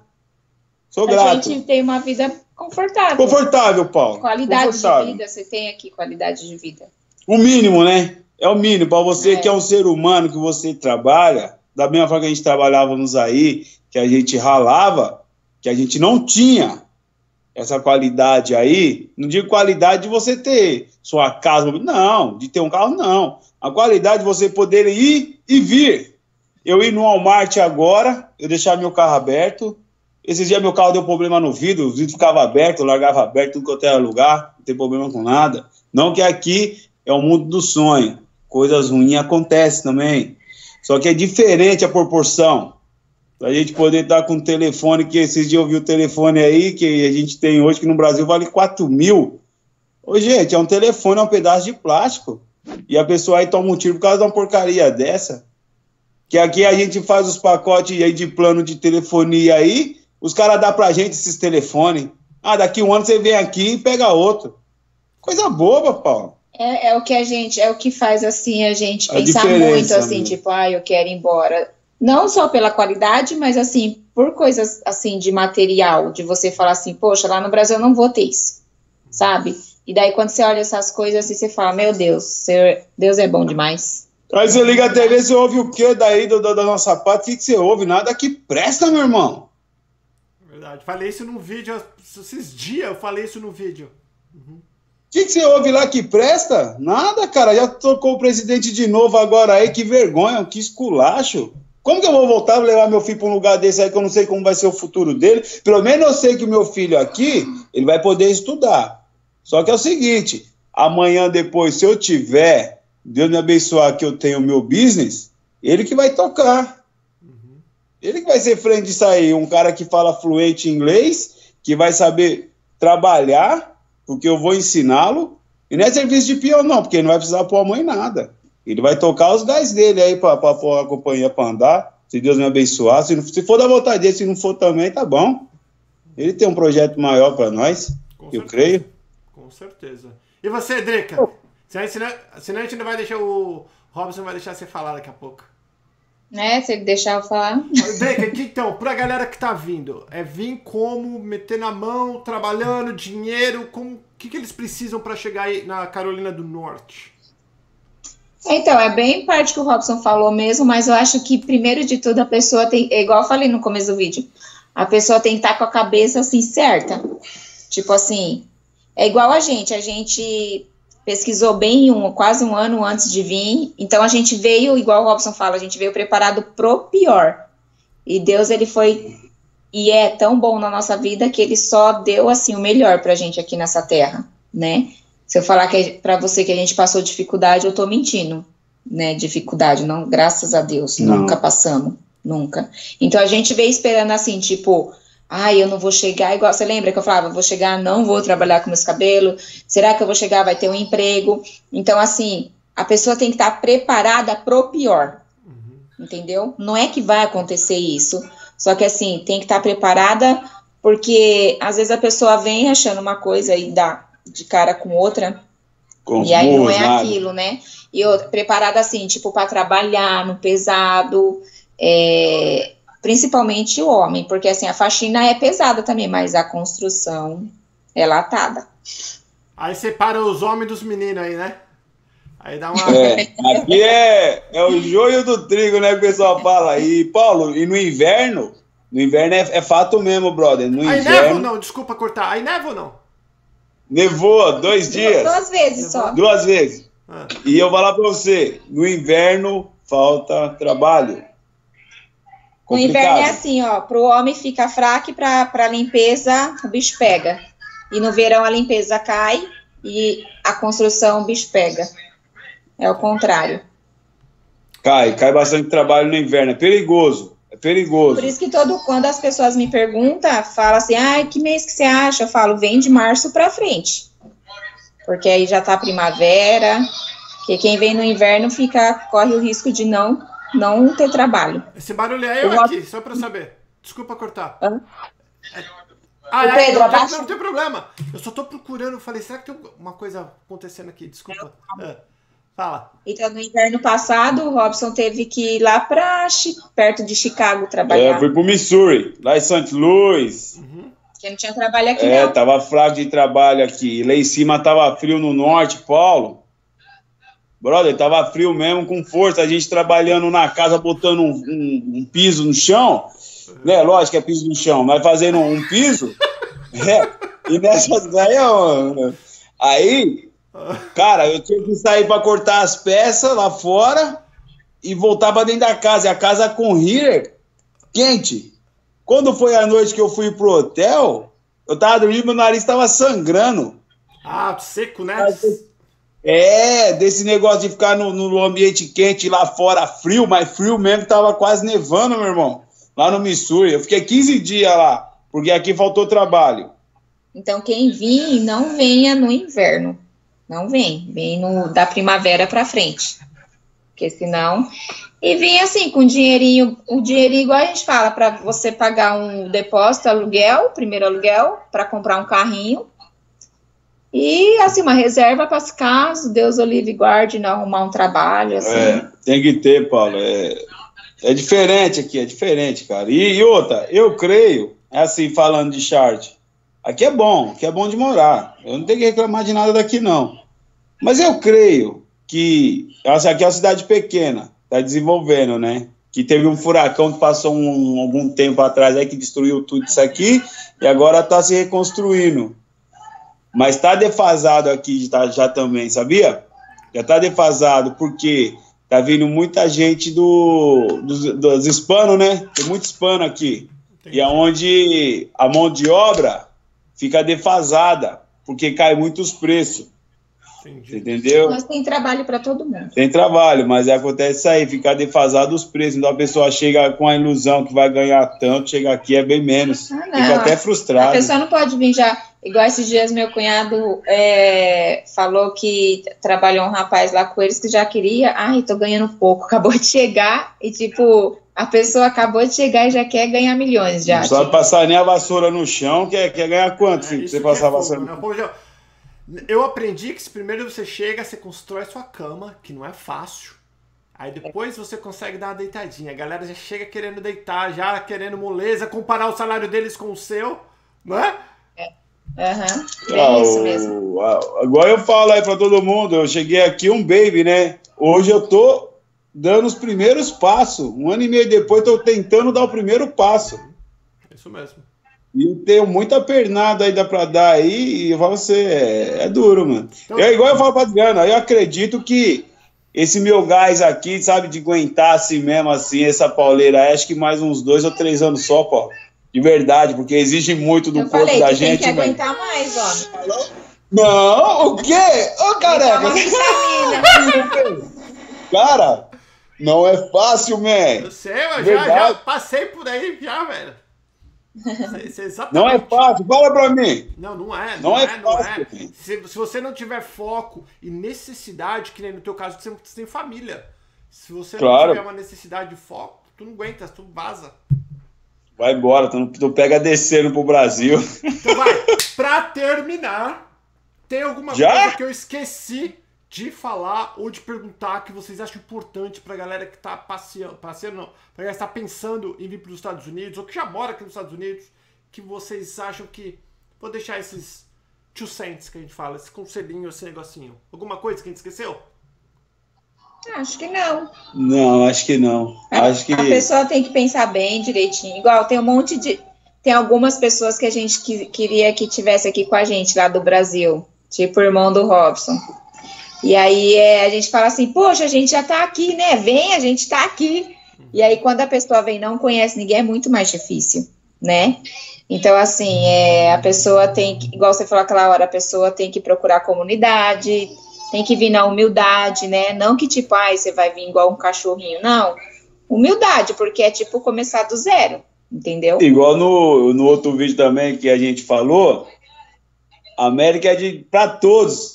A gente tem uma vida confortável. Confortável, Paulo. Qualidade de vida, você tem aqui qualidade de vida. O mínimo, né? É o mínimo. Para você que é um ser humano, que você trabalha, da mesma forma que a gente trabalhávamos aí, que a gente ralava, que a gente não tinha essa qualidade aí, não digo qualidade de você ter sua casa, não, de ter um carro, não. A qualidade de você poder ir e vir. Eu ir no Walmart agora, eu deixar meu carro aberto. Esses dias meu carro deu problema no vidro, o vidro ficava aberto, eu largava aberto, tudo que eu tenho lugar, não tem problema com nada. Não que aqui é o mundo do sonho, coisas ruins acontecem também. Só que é diferente a proporção. A gente poder estar com um telefone, que esses dias eu vi o telefone aí, que a gente tem hoje, que no Brasil vale 4 mil. Ô, gente, é um telefone, é um pedaço de plástico. E a pessoa aí toma um tiro por causa de uma porcaria dessa. Que aqui a gente faz os pacotes aí de plano de telefonia aí, os caras dão pra gente esses telefones. Daqui um ano você vem aqui e pega outro. Coisa boba, Paulo. É o que faz assim a gente pensar muito assim, tipo, eu quero ir embora. Não só pela qualidade, mas assim, por coisas assim de material, de você falar assim, poxa, lá no Brasil eu não vou ter isso, sabe? E daí quando você olha essas coisas assim, você fala, meu Deus, Deus é bom demais. Aí você liga a TV, você ouve o que daí da nossa parte? O que você ouve? Nada que presta, meu irmão. Verdade. Falei isso num vídeo, esses dias eu falei isso no vídeo. O que você ouve lá que presta? Nada, cara. Já tocou o presidente de novo agora aí, que vergonha, que esculacho. Como que eu vou voltar a levar meu filho para um lugar desse aí que eu não sei como vai ser o futuro dele? Pelo menos eu sei que o meu filho aqui, ele vai poder estudar. Só que é o seguinte, amanhã depois, se eu tiver, Deus me abençoar que eu tenho o meu business, ele que vai tocar. Ele que vai ser frente disso aí, um cara que fala fluente inglês, que vai saber trabalhar, porque eu vou ensiná-lo, e não é serviço de peão não, porque ele não vai precisar pôr a mãe em nada. Ele vai tocar os gás dele aí para pôr a companhia para andar, se Deus me abençoar, se for da vontade dele, se não for também, tá bom. Ele tem um projeto maior para nós, eu creio. Com certeza. E você, Drica? Senão a gente não vai deixar o Robson vai deixar você falar daqui a pouco. Né, se ele deixar eu falar. Drica, então, pra galera que tá vindo, vir como, meter na mão, trabalhando, dinheiro, o que eles precisam para chegar aí na Carolina do Norte? Então, é bem parte que o Robson falou mesmo, mas eu acho que, primeiro de tudo, a pessoa tem, igual eu falei no começo do vídeo, a pessoa tem que estar com a cabeça, assim, certa. Tipo assim, é igual a gente pesquisou bem quase um ano antes de vir, então a gente veio, igual o Robson fala, a gente veio preparado pro pior. E Deus, ele foi e é tão bom na nossa vida que ele só deu, assim, o melhor pra gente aqui nessa terra, né? Se eu falar pra você que a gente passou dificuldade, eu tô mentindo, né? Dificuldade, não, graças a Deus, nunca passamos, nunca. Então a gente veio esperando assim, tipo, ai, eu não vou chegar igual, você lembra que eu falava, vou chegar, não vou trabalhar com meus cabelos, será que eu vou chegar, vai ter um emprego? Então, assim, a pessoa tem que estar preparada pro pior, entendeu? Não é que vai acontecer isso, só que, assim, tem que estar preparada, porque às vezes a pessoa vem achando uma coisa e dá de cara com outra, e aí não é aquilo, né? E outra, preparada, assim, tipo, para trabalhar no pesado, principalmente o homem, porque assim, a faxina é pesada também, mas a construção é latada. Aí separa os homens dos meninos aí, né? Aí dá uma... aqui é o joio do trigo, né, que o pessoal fala. E, Paulo, e no inverno é fato mesmo, brother. No aí inverno... neva ou não? Desculpa cortar. Aí neva ou não? Nevou 2 dias. 2 vezes só. 2 vezes. E eu vou falar pra você, no inverno falta trabalho. Complicado. No inverno é assim, ó, pro homem fica fraco e pra limpeza o bicho pega. E no verão a limpeza cai e a construção o bicho pega. É o contrário. Cai bastante trabalho no inverno, é perigoso. É perigoso. Por isso que quando as pessoas me perguntam, falam assim, ai, que mês que você acha? Eu falo, vem de março pra frente. Porque aí já tá primavera, que quem vem no inverno corre o risco de não ter trabalho. Esse barulho é eu aqui, só pra saber. Desculpa cortar. Pedro, não tem problema. Eu só tô procurando, falei, será que tem uma coisa acontecendo aqui? Desculpa. Fala. Então, no inverno passado, o Robson teve que ir lá perto de Chicago trabalhar. Fui pro Missouri, lá em St. Louis. Porque não tinha trabalho aqui, não. Tava fraco de trabalho aqui. Lá em cima tava frio no norte, Paulo. Brother, tava frio mesmo, com força. A gente trabalhando na casa, botando um piso no chão. Né? Lógico que é piso no chão, mas fazendo um piso. E nessas aí, cara, eu tinha que sair pra cortar as peças lá fora e voltar pra dentro da casa. E a casa com heater quente. Quando foi a noite que eu fui pro hotel, eu tava dormindo, meu nariz tava sangrando. Seco, né? Desse negócio de ficar no ambiente quente lá fora, frio, mas frio mesmo, tava quase nevando, meu irmão. Lá no Missouri. Eu fiquei 15 dias lá, porque aqui faltou trabalho. Então, quem vir, não venha no inverno. Não vem. Vem da primavera pra frente. Porque senão... E vem assim, com dinheirinho, o dinheirinho igual a gente fala, para você pagar um depósito, primeiro aluguel, para comprar um carrinho. E, assim, uma reserva para caso Deus o livre e guarde, não arrumar um trabalho, assim. Tem que ter, Paulo. É diferente aqui, é diferente, cara. E outra, eu creio, assim, falando de Charlotte, aqui é bom de morar. Eu não tenho que reclamar de nada daqui, não. Mas eu creio que aqui é uma cidade pequena, tá desenvolvendo, né? Que teve um furacão que passou algum tempo atrás aí, que destruiu tudo isso aqui, e agora tá se reconstruindo. Mas tá defasado aqui já também, sabia? Já tá defasado, porque tá vindo muita gente dos hispanos, né? Tem muito hispano aqui. Entendi. E aonde a mão de obra fica defasada, porque cai muito os preços. Entendi. Entendeu? Mas tem trabalho para todo mundo. Tem trabalho, mas acontece isso aí, ficar defasado os preços. Então a pessoa chega com a ilusão que vai ganhar tanto, chega aqui é bem menos. Fica até frustrado. A pessoa não pode vir já. Igual esses dias meu cunhado falou que trabalhou um rapaz lá com eles que já queria, tô ganhando pouco, acabou de chegar e tipo, a pessoa acabou de chegar e já quer ganhar milhões já. Não sabe passar nem a vassoura no chão, quer ganhar quanto, filho? Você passar a vassoura no chão? Eu aprendi que primeiro você chega, você constrói sua cama, que não é fácil. Aí depois você consegue dar uma deitadinha. A galera já chega querendo deitar, já querendo moleza, comparar o salário deles com o seu, não é? É isso mesmo. Agora eu falo aí pra todo mundo, eu cheguei aqui um baby, né? Hoje eu tô dando os primeiros passos. 1 ano e meio depois tô tentando dar o primeiro passo. Isso mesmo. E eu tenho muita pernada ainda pra dar aí, e eu falo você, é duro, mano. Então, igual eu falo pra Adriana, eu acredito que esse meu gás aqui, sabe, de aguentar assim mesmo, assim, essa pauleira, acho que mais uns 2 ou 3 anos só, pô. De verdade, porque exige muito do corpo da gente. Tem que aguentar mais, homem. Não, o quê? Ô, careca! Cara, não é fácil, man. Eu sei, eu já passei por aí, velho. Não é fácil, fala pra mim. Não é. Não é fácil. Se você não tiver foco e necessidade, que nem no teu caso, você tem família. Se você não tiver uma necessidade de foco, tu não aguenta, tu vaza. Vai embora, tu pega descendo pro Brasil. Então vai, pra terminar, tem alguma coisa que eu esqueci de falar ou de perguntar que vocês acham importante pra galera que tá passeando não, pra galera que tá pensando em vir pros Estados Unidos, ou que já mora aqui nos Estados Unidos, que vocês acham que... Vou deixar esses 2 cents que a gente fala, esse conselhinho, esse negocinho. Alguma coisa que a gente esqueceu? Acho que não. Não, acho que não. Acho que... A pessoa tem que pensar bem, direitinho. Igual, tem um monte de... Tem algumas pessoas que a gente queria que tivesse aqui com a gente, lá do Brasil. Tipo o irmão do Robson. E aí a gente fala assim, poxa, a gente já tá aqui, né? Vem, a gente tá aqui. E aí quando a pessoa vem e não conhece ninguém, é muito mais difícil, né? Então, assim, a pessoa tem que, igual você falou aquela hora, a pessoa tem que procurar comunidade, tem que vir na humildade, né? Não que tipo, você vai vir igual um cachorrinho, não. Humildade, porque é tipo começar do zero, entendeu? Igual no outro vídeo também que a gente falou, a América é para todos.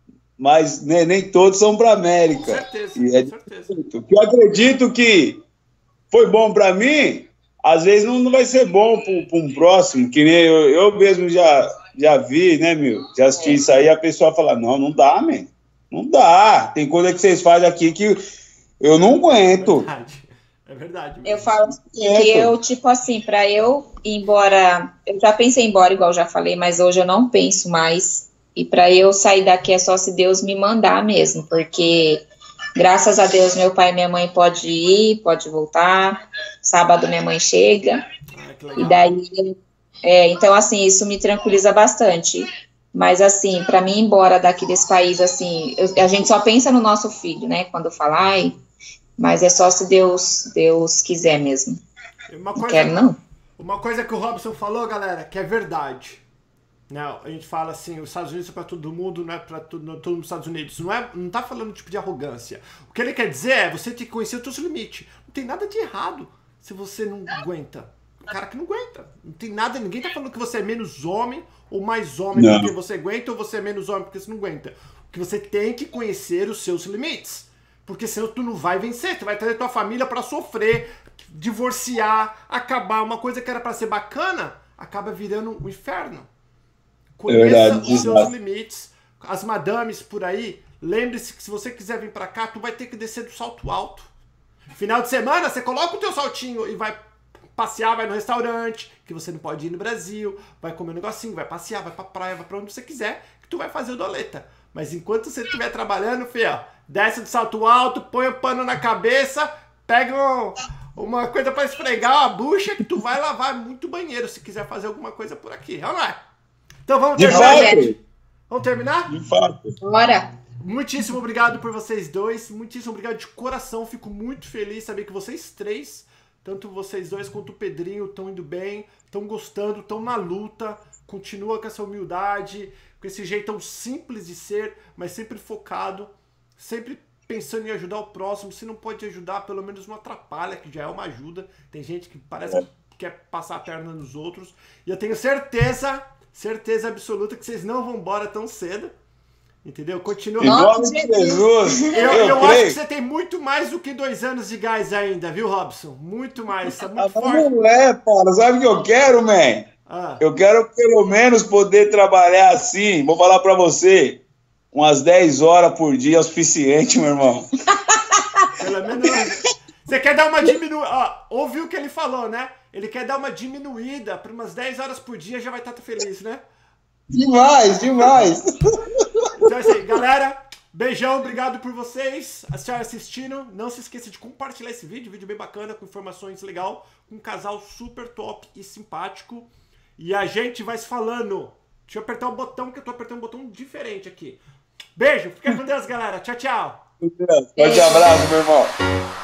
Mas nem todos são para América. Com certeza, com certeza. Eu acredito que foi bom para mim, às vezes não vai ser bom para um próximo, que nem eu mesmo já vi, né, meu? Já assisti isso aí, a pessoa fala, não dá, man. Não dá. Tem coisa que vocês fazem aqui que eu não aguento. É verdade. Eu falo que eu, tipo assim, para eu ir embora, eu já pensei em ir embora, igual eu já falei, mas hoje eu não penso mais. E para eu sair daqui é só se Deus me mandar mesmo, porque graças a Deus meu pai e minha mãe pode ir, pode voltar. Sábado minha mãe chega. E daí, então assim, isso me tranquiliza bastante. Mas assim, para mim ir embora daqui desse país, assim, a gente só pensa no nosso filho, né? Quando fala, mas é só se Deus quiser mesmo. Não quero, não. Uma coisa que o Robson falou, galera, que é verdade. Não, a gente fala assim, os Estados Unidos é para todo mundo, não é para todo mundo nos Estados Unidos. Não tá falando tipo de arrogância. O que ele quer dizer é, você tem que conhecer os seus limites. Não tem nada de errado se você não aguenta. O cara que não aguenta. Não tem nada, ninguém tá falando que você é menos homem ou mais homem porque você aguenta ou você é menos homem porque você não aguenta. O que você tem que conhecer os seus limites. Porque senão tu não vai vencer, tu vai trazer tua família para sofrer, divorciar, acabar. Uma coisa que era para ser bacana, acaba virando um inferno. Conheça os seus limites. As madames por aí, lembre-se que se você quiser vir pra cá, tu vai ter que descer do salto alto. Final de semana, você coloca o teu saltinho e vai passear, vai no restaurante, que você não pode ir no Brasil, vai comer um negocinho, vai passear, vai pra praia, vai pra onde você quiser, que tu vai fazer o doleta. Mas enquanto você estiver trabalhando, filho, desce do salto alto, põe o pano na cabeça, pega uma coisa pra esfregar a bucha, que tu vai lavar muito banheiro se quiser fazer alguma coisa por aqui. Vamos lá. Então vamos terminar, gente? Vamos terminar? De fato. Bora. Muitíssimo obrigado por vocês dois. Muitíssimo obrigado de coração. Fico muito feliz de saber que vocês três, tanto vocês dois quanto o Pedrinho, estão indo bem, estão gostando, estão na luta. Continua com essa humildade, com esse jeito tão simples de ser, mas sempre focado, sempre pensando em ajudar o próximo. Se não pode ajudar, pelo menos não atrapalha, que já é uma ajuda. Tem gente que parece que quer passar a perna nos outros. E eu tenho certeza absoluta que vocês não vão embora tão cedo. Entendeu? Continua. Em nome de Jesus. Eu acho que você tem muito mais do que 2 anos de gás ainda, viu, Robson? Muito mais. Tá muito forte. Não é, Paulo. Sabe o que eu quero, man? Eu quero pelo menos poder trabalhar assim. Vou falar pra você. Umas 10 horas por dia é o suficiente, meu irmão. Pelo menos. Você quer dar uma diminuída. Ouviu o que ele falou, né? Ele quer dar uma diminuída para umas 10 horas por dia, já vai estar feliz, né? Demais. Então é isso aí, galera. Beijão, obrigado por vocês assistindo. Não se esqueça de compartilhar esse vídeo bem bacana, com informações legal, com um casal super top e simpático. E a gente vai se falando. Deixa eu apertar o botão, que eu tô apertando um botão diferente aqui. Beijo, fica com Deus, galera. Tchau, tchau. Forte abraço, meu irmão.